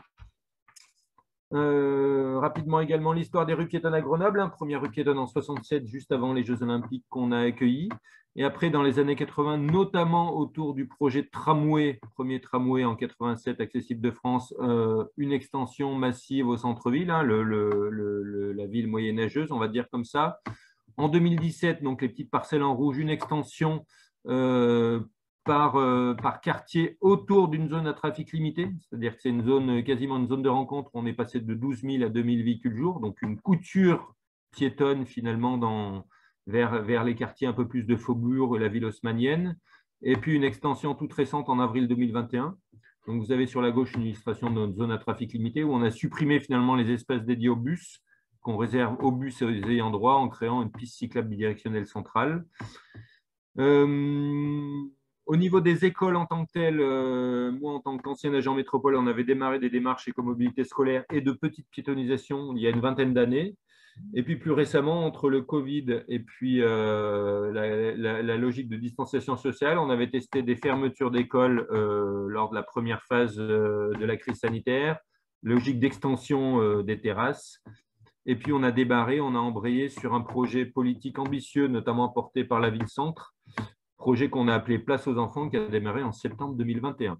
Euh, rapidement également l'histoire des rues piétonnes à Grenoble, hein, première rue piétonne en soixante-sept, juste avant les Jeux Olympiques qu'on a accueillis. Et après, dans les années quatre-vingts, notamment autour du projet tramway, premier tramway en quatre-vingt-sept accessible de France, euh, une extension massive au centre-ville, hein, le, le, le, la ville moyenâgeuse, on va dire comme ça. En deux mille dix-sept, donc les petites parcelles en rouge, une extension euh, par, euh, par quartier autour d'une zone à trafic limité, c'est-à-dire que c'est une zone, quasiment une zone de rencontre. On est passé de douze mille à deux mille véhicules jour, donc une couture piétonne finalement dans, vers, vers les quartiers un peu plus de Faubourg, la ville haussmannienne, et puis une extension toute récente en avril deux mille vingt et un. Donc vous avez sur la gauche une illustration de notre zone à trafic limité où on a supprimé finalement les espaces dédiés aux bus, qu'on réserve aux bus et aux ayants droit en créant une piste cyclable bidirectionnelle centrale. Euh, Au niveau des écoles en tant que telles, euh, moi en tant qu'ancien agent métropole, on avait démarré des démarches écomobilité scolaire et de petite piétonisation il y a une vingtaine d'années. Et puis plus récemment, entre le Covid et puis euh, la, la, la logique de distanciation sociale, on avait testé des fermetures d'écoles euh, lors de la première phase euh, de la crise sanitaire, logique d'extension euh, des terrasses. Et puis on a débarré, on a embrayé sur un projet politique ambitieux, notamment porté par la ville-centre, projet qu'on a appelé Place aux enfants, qui a démarré en septembre deux mille vingt et un.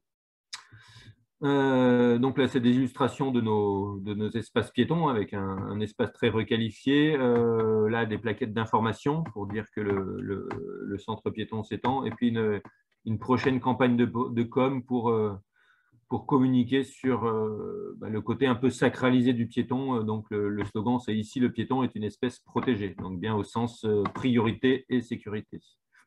Euh, donc là, c'est des illustrations de nos, de nos espaces piétons avec un, un espace très requalifié. Euh, là, des plaquettes d'information pour dire que le, le, le centre piéton s'étend. Et puis une, une prochaine campagne de, de com pour, euh, pour communiquer sur euh, bah, le côté un peu sacralisé du piéton. Donc le, le slogan, c'est « Ici, le piéton est une espèce protégée », donc bien au sens euh, priorité et sécurité.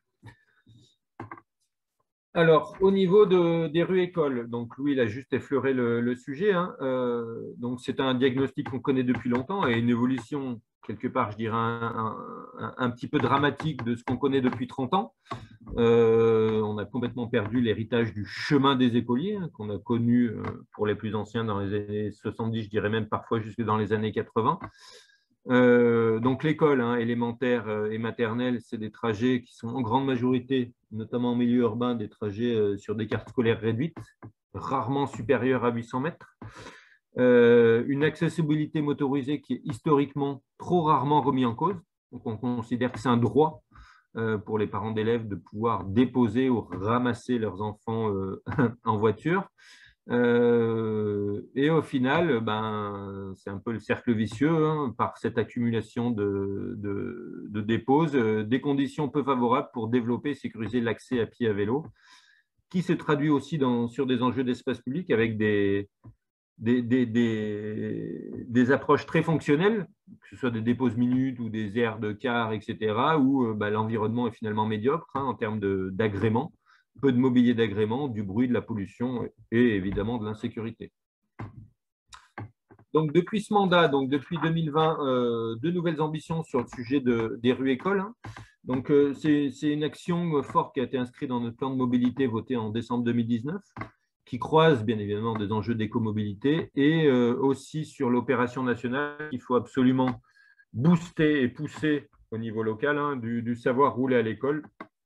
Alors, au niveau de, des rues écoles, donc Louis il a juste effleuré le, le sujet. Hein, euh, donc, c'est un diagnostic qu'on connaît depuis longtemps et une évolution, quelque part, je dirais, un, un, un petit peu dramatique de ce qu'on connaît depuis trente ans. Euh, on a complètement perdu l'héritage du chemin des écoliers, hein, qu'on a connu euh, pour les plus anciens dans les années soixante-dix, je dirais même parfois jusque dans les années quatre-vingts. Euh, donc l'école hein, élémentaire et maternelle, c'est des trajets qui sont en grande majorité, notamment en milieu urbain, des trajets euh, sur des cartes scolaires réduites, rarement supérieures à huit cents mètres. Euh, une accessibilité motorisée qui est historiquement trop rarement remise en cause. Donc, on considère que c'est un droit euh, pour les parents d'élèves de pouvoir déposer ou ramasser leurs enfants euh, en voiture. Euh, et au final, ben, c'est un peu le cercle vicieux, hein, par cette accumulation de, de, de déposes, euh, des conditions peu favorables pour développer et sécuriser l'accès à pied à vélo, qui se traduit aussi dans, sur des enjeux d'espace public avec des, des, des, des, des approches très fonctionnelles, que ce soit des déposes minutes ou des aires de car, et cetera, où euh, ben, l'environnement est finalement médiocre hein, en termes d'agrément. Peu de mobilier d'agrément, du bruit, de la pollution et évidemment de l'insécurité. Donc, depuis ce mandat, donc depuis deux mille vingt, euh, deux nouvelles ambitions sur le sujet de, des rues écoles. Hein. Donc, euh, c'est une action forte qui a été inscrite dans notre plan de mobilité voté en décembre deux mille dix-neuf, qui croise bien évidemment des enjeux d'écomobilité et euh, aussi sur l'opération nationale. Il faut absolument booster et pousser au niveau local hein, du, du savoir rouler à l'école.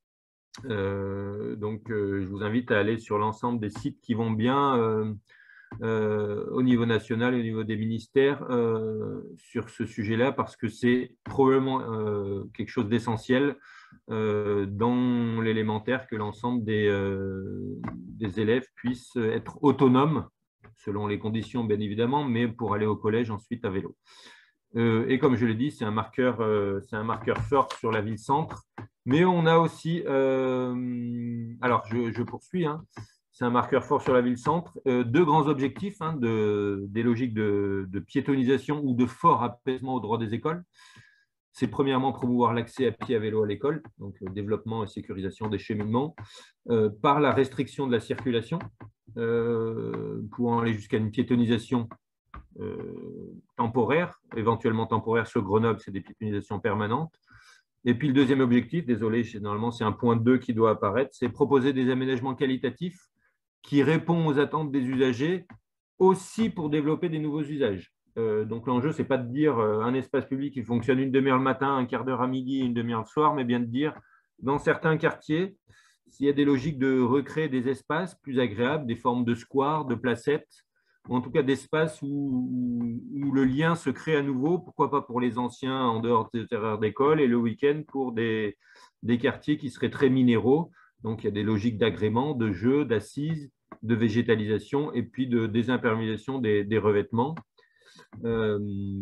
Euh, donc, euh, je vous invite à aller sur l'ensemble des sites qui vont bien euh, euh, au niveau national, au niveau des ministères euh, sur ce sujet-là, parce que c'est probablement euh, quelque chose d'essentiel euh, dans l'élémentaire que l'ensemble des, euh, des élèves puissent être autonomes, selon les conditions bien évidemment, mais pour aller au collège ensuite à vélo. Euh, et comme je l'ai dit, c'est un marqueur, euh, c'est un marqueur fort sur la ville-centre. Mais on a aussi, euh, alors je, je poursuis, hein, c'est un marqueur fort sur la ville-centre, euh, deux grands objectifs, hein, de, des logiques de, de piétonisation ou de fort apaisement au droit des écoles. C'est premièrement promouvoir l'accès à pied à vélo à l'école, donc euh, développement et sécurisation des cheminements, euh, par la restriction de la circulation, euh, pouvant aller jusqu'à une piétonisation Euh, temporaire, éventuellement temporaire sur Grenoble, c'est des piétonisations permanentes. Et puis le deuxième objectif, désolé, normalement c'est un point deux qui doit apparaître, c'est proposer des aménagements qualitatifs qui répondent aux attentes des usagers, aussi pour développer des nouveaux usages. Euh, donc l'enjeu, ce n'est pas de dire euh, un espace public qui fonctionne une demi-heure le matin, un quart d'heure à midi, une demi-heure le soir, mais bien de dire, dans certains quartiers, s'il y a des logiques de recréer des espaces plus agréables, des formes de squares, de placettes, ou en tout cas d'espaces où, où, où le lien se crée à nouveau, pourquoi pas pour les anciens en dehors des horaires d'école et le week-end pour des, des quartiers qui seraient très minéraux. Donc il y a des logiques d'agrément, de jeu, d'assises, de végétalisation et puis de désimperméabilisation des, des revêtements. Euh,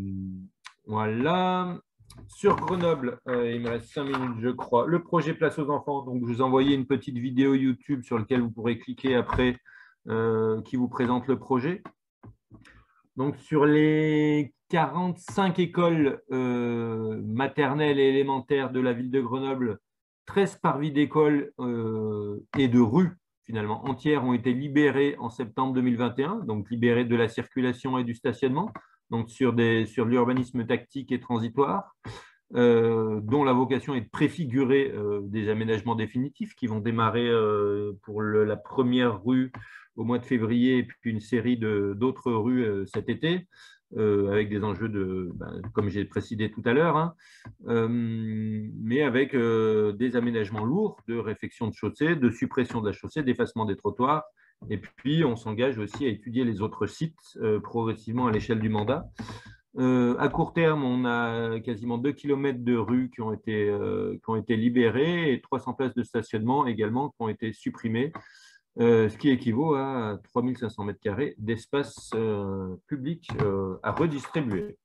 voilà. Sur Grenoble, euh, il me reste cinq minutes, je crois. Le projet Place aux enfants. Donc, je vous envoyais une petite vidéo YouTube sur laquelle vous pourrez cliquer après, euh, qui vous présente le projet. Donc, sur les quarante-cinq écoles euh, maternelles et élémentaires de la ville de Grenoble, treize parvis d'écoles euh, et de rues, finalement, entières ont été libérées en septembre deux mille vingt et un, donc libérées de la circulation et du stationnement, donc sur, des, sur l'urbanisme tactique et transitoire, euh, dont la vocation est de préfigurer euh, des aménagements définitifs qui vont démarrer euh, pour le, la première rue au mois de février et puis une série d'autres rues euh, cet été, euh, avec des enjeux de, ben, comme j'ai précisé tout à l'heure, hein, euh, mais avec euh, des aménagements lourds de réfection de chaussée, de suppression de la chaussée, d'effacement des trottoirs. Et puis, on s'engage aussi à étudier les autres sites euh, progressivement à l'échelle du mandat. Euh, à court terme, on a quasiment deux kilomètres de rues qui ont été, euh, qui ont été libérées et trois cents places de stationnement également qui ont été supprimées. Euh, ce qui équivaut à trois mille cinq cents mètres carrés d'espace euh, public euh, à redistribuer.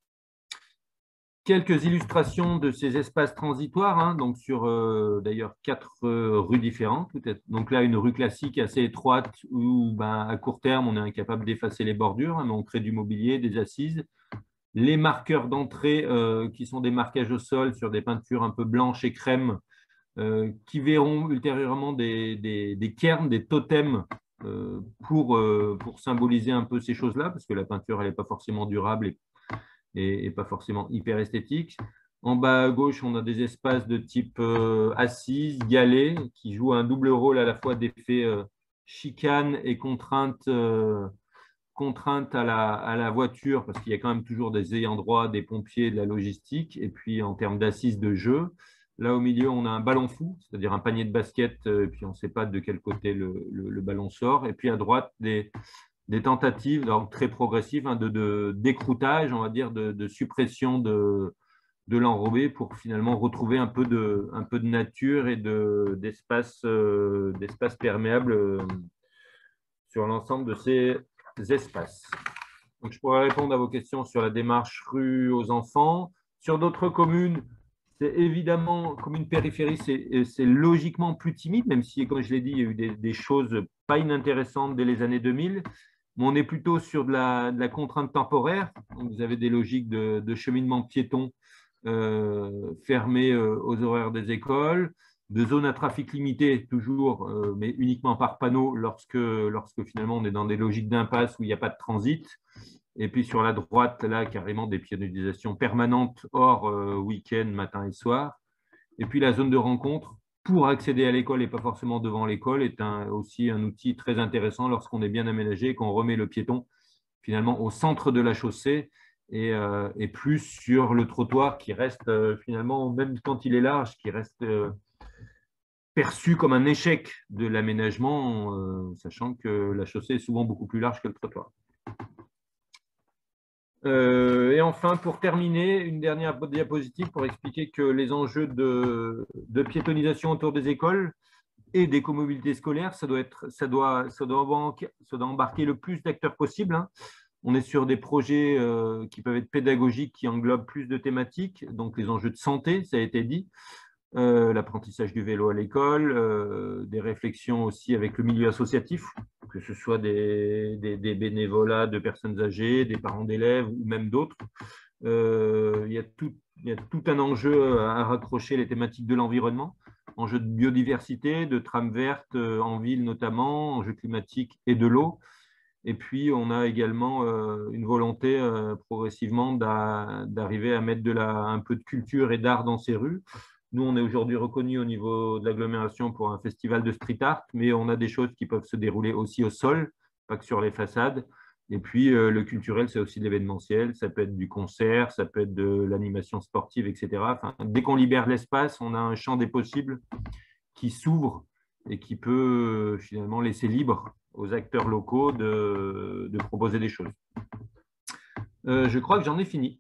Quelques illustrations de ces espaces transitoires, hein, donc sur euh, d'ailleurs quatre euh, rues différentes. Donc là, une rue classique assez étroite où ben, à court terme, on est incapable d'effacer les bordures, hein, mais on crée du mobilier, des assises. Les marqueurs d'entrée euh, qui sont des marquages au sol sur des peintures un peu blanches et crème, Euh, qui verront ultérieurement des, des, des cairns, des totems euh, pour, euh, pour symboliser un peu ces choses-là, parce que la peinture, elle n'est pas forcément durable et, et, et pas forcément hyper esthétique. En bas à gauche, on a des espaces de type euh, assise, galet, qui jouent un double rôle à la fois d'effet euh, chicane et contrainte, euh, contrainte à, la, à la voiture, parce qu'il y a quand même toujours des ayants droit, des pompiers, de la logistique, et puis en termes d'assises de jeu. Là, au milieu, on a un ballon fou, c'est-à-dire un panier de basket, et puis on ne sait pas de quel côté le, le, le ballon sort. Et puis à droite, des, des tentatives donc très progressives hein, de, de d'écroutage, on va dire, de, de suppression de, de l'enrobé pour finalement retrouver un peu de, un peu de nature et de, d'espace, euh, d'espace perméable euh, sur l'ensemble de ces espaces. Donc, je pourrais répondre à vos questions sur la démarche rue aux enfants. Sur d'autres communes, c'est évidemment, commune périphérie, c'est logiquement plus timide, même si, comme je l'ai dit, il y a eu des, des choses pas inintéressantes dès les années deux mille. Mais on est plutôt sur de la, de la contrainte temporaire. Donc, vous avez des logiques de, de cheminement piéton euh, fermées euh, aux horaires des écoles, de zones à trafic limité, toujours, euh, mais uniquement par panneau, lorsque, lorsque finalement on est dans des logiques d'impasse où il n'y a pas de transit. Et puis sur la droite, là, carrément des piétonisations permanentes hors euh, week-end, matin et soir. Et puis la zone de rencontre, pour accéder à l'école et pas forcément devant l'école, est un, aussi un outil très intéressant lorsqu'on est bien aménagé et qu'on remet le piéton finalement au centre de la chaussée et, euh, et plus sur le trottoir qui reste euh, finalement, même quand il est large, qui reste euh, perçu comme un échec de l'aménagement, euh, sachant que la chaussée est souvent beaucoup plus large que le trottoir. Euh, et enfin, pour terminer, une dernière diapositive pour expliquer que les enjeux de, de piétonisation autour des écoles et des comobilités scolaires, ça doit, être, ça doit, ça doit, embarquer, ça doit embarquer le plus d'acteurs possible. Hein. On est sur des projets euh, qui peuvent être pédagogiques, qui englobent plus de thématiques, donc les enjeux de santé, ça a été dit, euh, l'apprentissage du vélo à l'école, euh, des réflexions aussi avec le milieu associatif, que ce soit des, des, des bénévolats de personnes âgées, des parents d'élèves ou même d'autres. Euh, il y a tout, il y a tout un enjeu à raccrocher les thématiques de l'environnement, enjeux de biodiversité, de trame verte en ville notamment, enjeux climatiques et de l'eau. Et puis, on a également euh, une volonté euh, progressivement d'arriver à mettre de la, un peu de culture et d'art dans ces rues. Nous, on est aujourd'hui reconnu au niveau de l'agglomération pour un festival de street art, mais on a des choses qui peuvent se dérouler aussi au sol, pas que sur les façades. Et puis, euh, le culturel, c'est aussi de l'événementiel. Ça peut être du concert, ça peut être de l'animation sportive, et cetera. Enfin, dès qu'on libère l'espace, on a un champ des possibles qui s'ouvre et qui peut finalement laisser libre aux acteurs locaux de, de proposer des choses. Euh, je crois que j'en ai fini.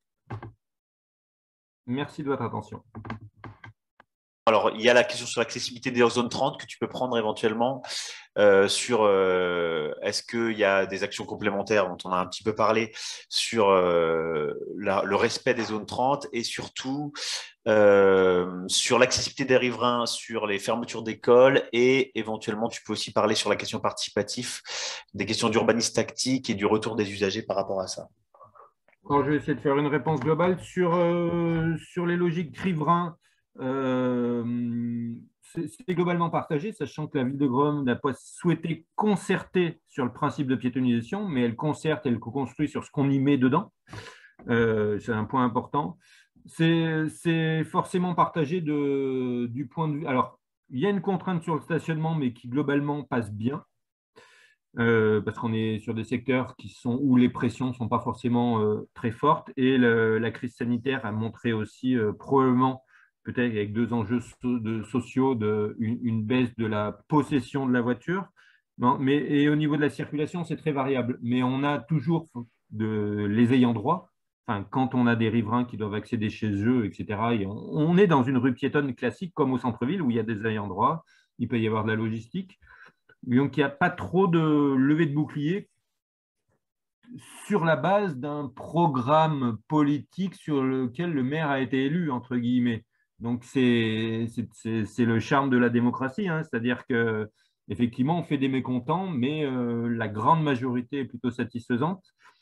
Merci de votre attention. Alors, il y a la question sur l'accessibilité des zones trente que tu peux prendre éventuellement euh, sur euh, est-ce qu'il y a des actions complémentaires dont on a un petit peu parlé sur euh, la, le respect des zones trente et surtout euh, sur l'accessibilité des riverains, sur les fermetures d'écoles et éventuellement tu peux aussi parler sur la question participative, des questions d'urbanisme tactique et du retour des usagers par rapport à ça. Alors, je vais essayer de faire une réponse globale sur, euh, sur les logiques riverains. Euh, c'est globalement partagé, sachant que la ville de Grenoble n'a pas souhaité concerter sur le principe de piétonisation, mais elle concerte et elle co-construit sur ce qu'on y met dedans. Euh, c'est un point important. C'est forcément partagé de, du point de vue… Alors, il y a une contrainte sur le stationnement, mais qui globalement passe bien. Euh, parce qu'on est sur des secteurs qui sont, où les pressions ne sont pas forcément euh, très fortes. Et le, la crise sanitaire a montré aussi euh, probablement, peut-être avec deux enjeux so de, sociaux, de, une, une baisse de la possession de la voiture. Non, mais, et au niveau de la circulation, c'est très variable. Mais on a toujours de, les ayants droit. Enfin, quand on a des riverains qui doivent accéder chez eux, et cetera. Et on, on est dans une rue piétonne classique, comme au centre-ville, où il y a des ayants droit. Il peut y avoir de la logistique. Donc, il n'y a pas trop de levée de bouclier sur la base d'un programme politique sur lequel le maire a été élu, entre guillemets. Donc, c'est le charme de la démocratie, hein. C'est-à-dire qu'effectivement, on fait des mécontents, mais euh, la grande majorité est plutôt satisfaisante.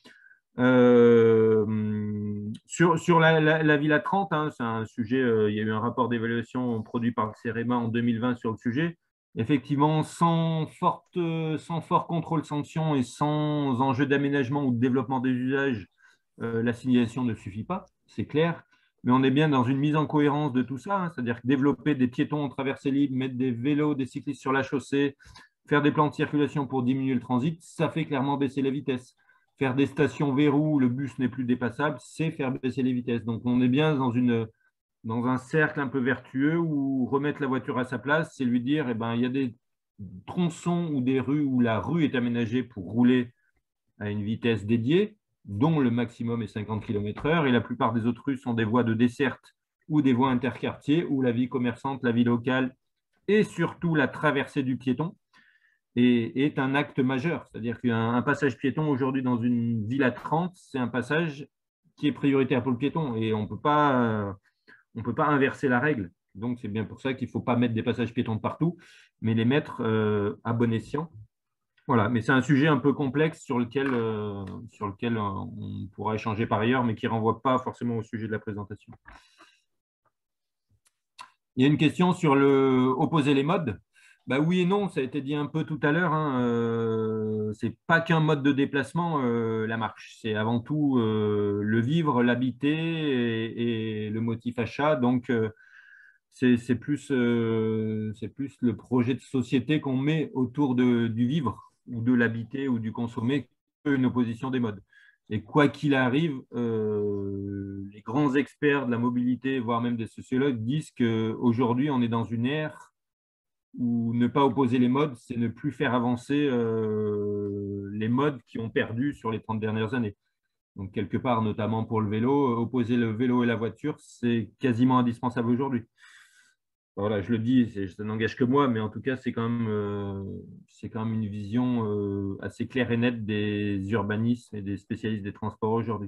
Euh, sur sur la, la, la Villa trente, hein, c'est un sujet, euh, il y a eu un rapport d'évaluation produit par le CEREMA en deux mille vingt sur le sujet. Effectivement, sans, forte, sans fort contrôle sanction et sans enjeu d'aménagement ou de développement des usages, euh, la signalisation ne suffit pas, c'est clair. Mais on est bien dans une mise en cohérence de tout ça, hein, c'est-à-dire que développer des piétons en traversée libre, mettre des vélos, des cyclistes sur la chaussée, faire des plans de circulation pour diminuer le transit, ça fait clairement baisser la vitesse. Faire des stations verrou où le bus n'est plus dépassable, c'est faire baisser les vitesses. Donc, on est bien dans une… dans un cercle un peu vertueux où remettre la voiture à sa place, c'est lui dire, eh ben, il y a des tronçons ou des rues où la rue est aménagée pour rouler à une vitesse dédiée, dont le maximum est cinquante kilomètres heure, et la plupart des autres rues sont des voies de desserte ou des voies interquartiers où la vie commerçante, la vie locale et surtout la traversée du piéton est, est un acte majeur. C'est-à-dire qu'un passage piéton aujourd'hui dans une ville à trente, c'est un passage qui est prioritaire pour le piéton et on peut pas, on peut pas inverser la règle. Donc, c'est bien pour ça qu'il ne faut pas mettre des passages piétons de partout, mais les mettre euh, à bon escient. Voilà, mais c'est un sujet un peu complexe sur lequel, euh, sur lequel on pourra échanger par ailleurs, mais qui ne renvoie pas forcément au sujet de la présentation. Il y a une question sur le opposer les modes. Bah oui et non, ça a été dit un peu tout à l'heure. Hein, euh, ce n'est pas qu'un mode de déplacement, euh, la marche. C'est avant tout euh, le vivre, l'habiter et, et le motif achat. Donc, euh, c'est plus, euh, c'est plus le projet de société qu'on met autour de, du vivre ou de l'habiter ou du consommer qu'une opposition des modes. Et quoi qu'il arrive, euh, les grands experts de la mobilité, voire même des sociologues, disent qu'aujourd'hui, on est dans une ère où ne pas opposer les modes, c'est ne plus faire avancer euh, les modes qui ont perdu sur les trente dernières années. Donc, quelque part, notamment pour le vélo, opposer le vélo et la voiture, c'est quasiment indispensable aujourd'hui. Voilà, je le dis, ça n'engage que moi, mais en tout cas, c'est quand même, euh, c'est quand même une vision euh, assez claire et nette des urbanistes et des spécialistes des transports aujourd'hui.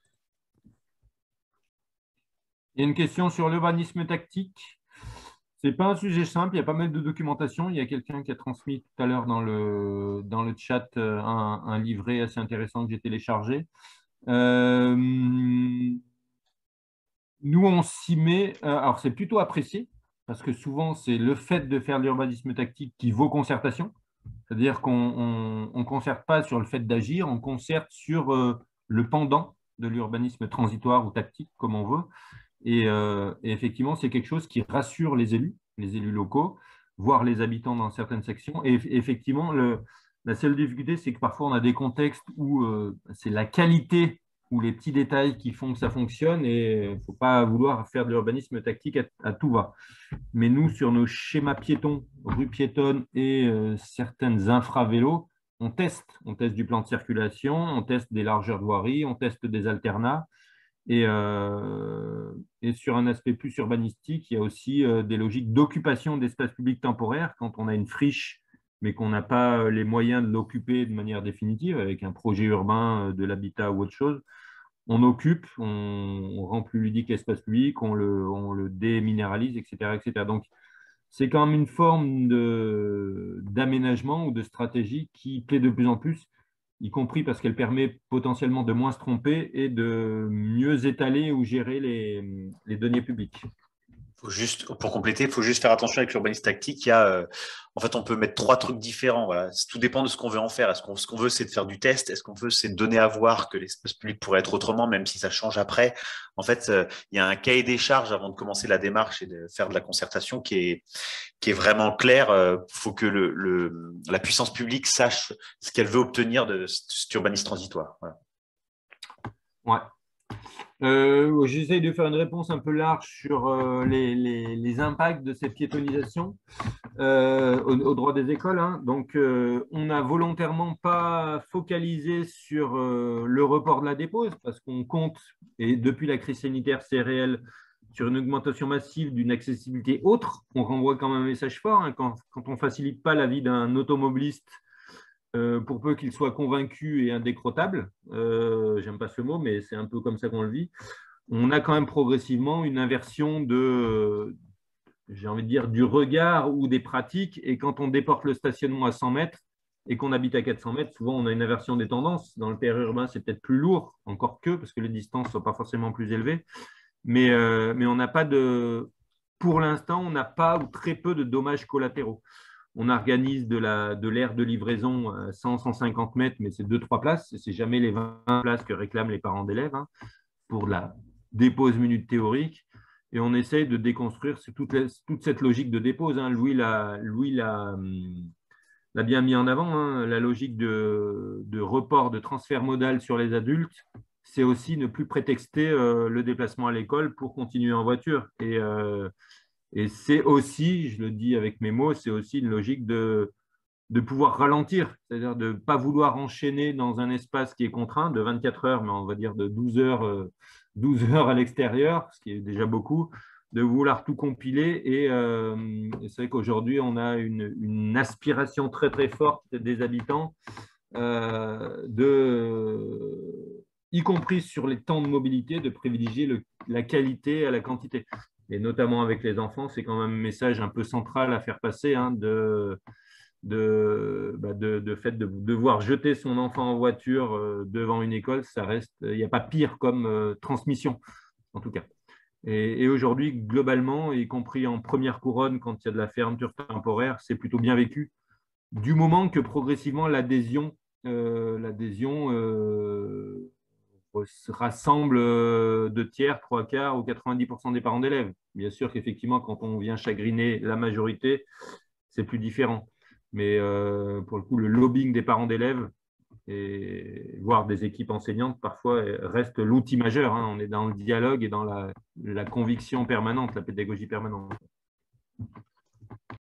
Il y a une question sur l'urbanisme tactique. Ce n'est pas un sujet simple, il y a pas mal de documentation. Il y a quelqu'un qui a transmis tout à l'heure dans le, dans le chat un, un livret assez intéressant que j'ai téléchargé. Euh, nous, on s'y met, alors c'est plutôt apprécié, parce que souvent, c'est le fait de faire de l'urbanisme tactique qui vaut concertation. C'est-à-dire qu'on ne concerte pas sur le fait d'agir, on concerte sur euh, le pendant de l'urbanisme transitoire ou tactique, comme on veut. Et, euh, et effectivement, c'est quelque chose qui rassure les élus, les élus locaux, voire les habitants dans certaines sections. Et effectivement, le, la seule difficulté, c'est que parfois, on a des contextes où euh, c'est la qualité ou les petits détails qui font que ça fonctionne et il ne faut pas vouloir faire de l'urbanisme tactique à, à tout va. Mais nous, sur nos schémas piétons, rues piétonnes et euh, certaines infravélos, on teste. On teste du plan de circulation, on teste des largeurs de voirie, on teste des alternats. Et, euh, et sur un aspect plus urbanistique, il y a aussi euh, des logiques d'occupation d'espaces publics temporaires. Quand on a une friche, mais qu'on n'a pas les moyens de l'occuper de manière définitive, avec un projet urbain, de l'habitat ou autre chose, on occupe, on, on rend plus ludique l'espace public, on le, on le déminéralise, et cetera, et cetera. Donc, c'est quand même une forme d'aménagement ou de stratégie qui plaît de plus en plus, y compris parce qu'elle permet potentiellement de moins se tromper et de mieux étaler ou gérer les, les deniers publics. Faut juste, pour compléter, il faut juste faire attention avec l'urbanisme tactique. Il y a, euh, en fait, on peut mettre trois trucs différents. Voilà. Tout dépend de ce qu'on veut en faire. Est-ce qu'on, ce qu'on veut, c'est de faire du test? Est-ce qu'on veut, c'est de donner à voir que l'espace public pourrait être autrement, même si ça change après? En fait, euh, il y a un cahier des charges avant de commencer la démarche et de faire de la concertation qui est, qui est vraiment clair. Il euh, faut que le, le, la puissance publique sache ce qu'elle veut obtenir de cet urbanisme transitoire. Voilà. Ouais. Euh, J'essaye de faire une réponse un peu large sur euh, les, les, les impacts de cette piétonisation euh, au, au droit des écoles. Hein. Donc, euh, on n'a volontairement pas focalisé sur euh, le report de la dépose parce qu'on compte, et depuis la crise sanitaire, c'est réel, sur une augmentation massive d'une accessibilité autre. On renvoie quand même un message fort. Hein, quand, quand on ne facilite pas la vie d'un automobiliste, Euh, pour peu qu'il soit convaincu et indécrottable, euh, j'aime pas ce mot, mais c'est un peu comme ça qu'on le vit, on a quand même progressivement une inversion de, j'ai envie de dire, du regard ou des pratiques. Et quand on déporte le stationnement à cent mètres et qu'on habite à quatre cents mètres, souvent on a une inversion des tendances. Dans le périurbain, c'est peut-être plus lourd, encore que, parce que les distances ne sont pas forcément plus élevées. Mais, euh, mais on n'a pas de, pour l'instant, on n'a pas ou très peu de dommages collatéraux. On organise de l'aire de, de livraison à cent à cent cinquante mètres, mais c'est deux trois places. Ce n'est jamais les vingt places que réclament les parents d'élèves hein, pour la dépose minute théorique. Et on essaye de déconstruire toute, la, toute cette logique de dépose. Hein. Louis l'a bien mis en avant. Hein. La logique de, de report, de transfert modal sur les adultes, c'est aussi ne plus prétexter euh, le déplacement à l'école pour continuer en voiture. Et euh, Et c'est aussi, je le dis avec mes mots, c'est aussi une logique de, de pouvoir ralentir, c'est-à-dire de ne pas vouloir enchaîner dans un espace qui est contraint de vingt-quatre heures, mais on va dire de douze heures, euh, douze heures à l'extérieur, ce qui est déjà beaucoup, de vouloir tout compiler. Et, euh, et c'est vrai qu'aujourd'hui, on a une, une aspiration très très forte des habitants, euh, de, y compris sur les temps de mobilité, de privilégier le, la qualité à la quantité. Et notamment avec les enfants, c'est quand même un message un peu central à faire passer, hein, de, de, bah de, de fait de devoir jeter son enfant en voiture euh, devant une école, ça reste, il n'y a pas pire comme euh, transmission, en tout cas. Et, et aujourd'hui, globalement, y compris en première couronne, quand il y a de la fermeture temporaire, c'est plutôt bien vécu, du moment que progressivement l'adhésion euh, l'adhésion euh, se rassemble deux tiers, trois quarts ou quatre-vingt-dix pour cent des parents d'élèves. Bien sûr qu'effectivement, quand on vient chagriner la majorité, c'est plus différent. Mais euh, pour le coup, le lobbying des parents d'élèves, et voire des équipes enseignantes, parfois reste l'outil majeur. Hein. On est dans le dialogue et dans la, la conviction permanente, la pédagogie permanente.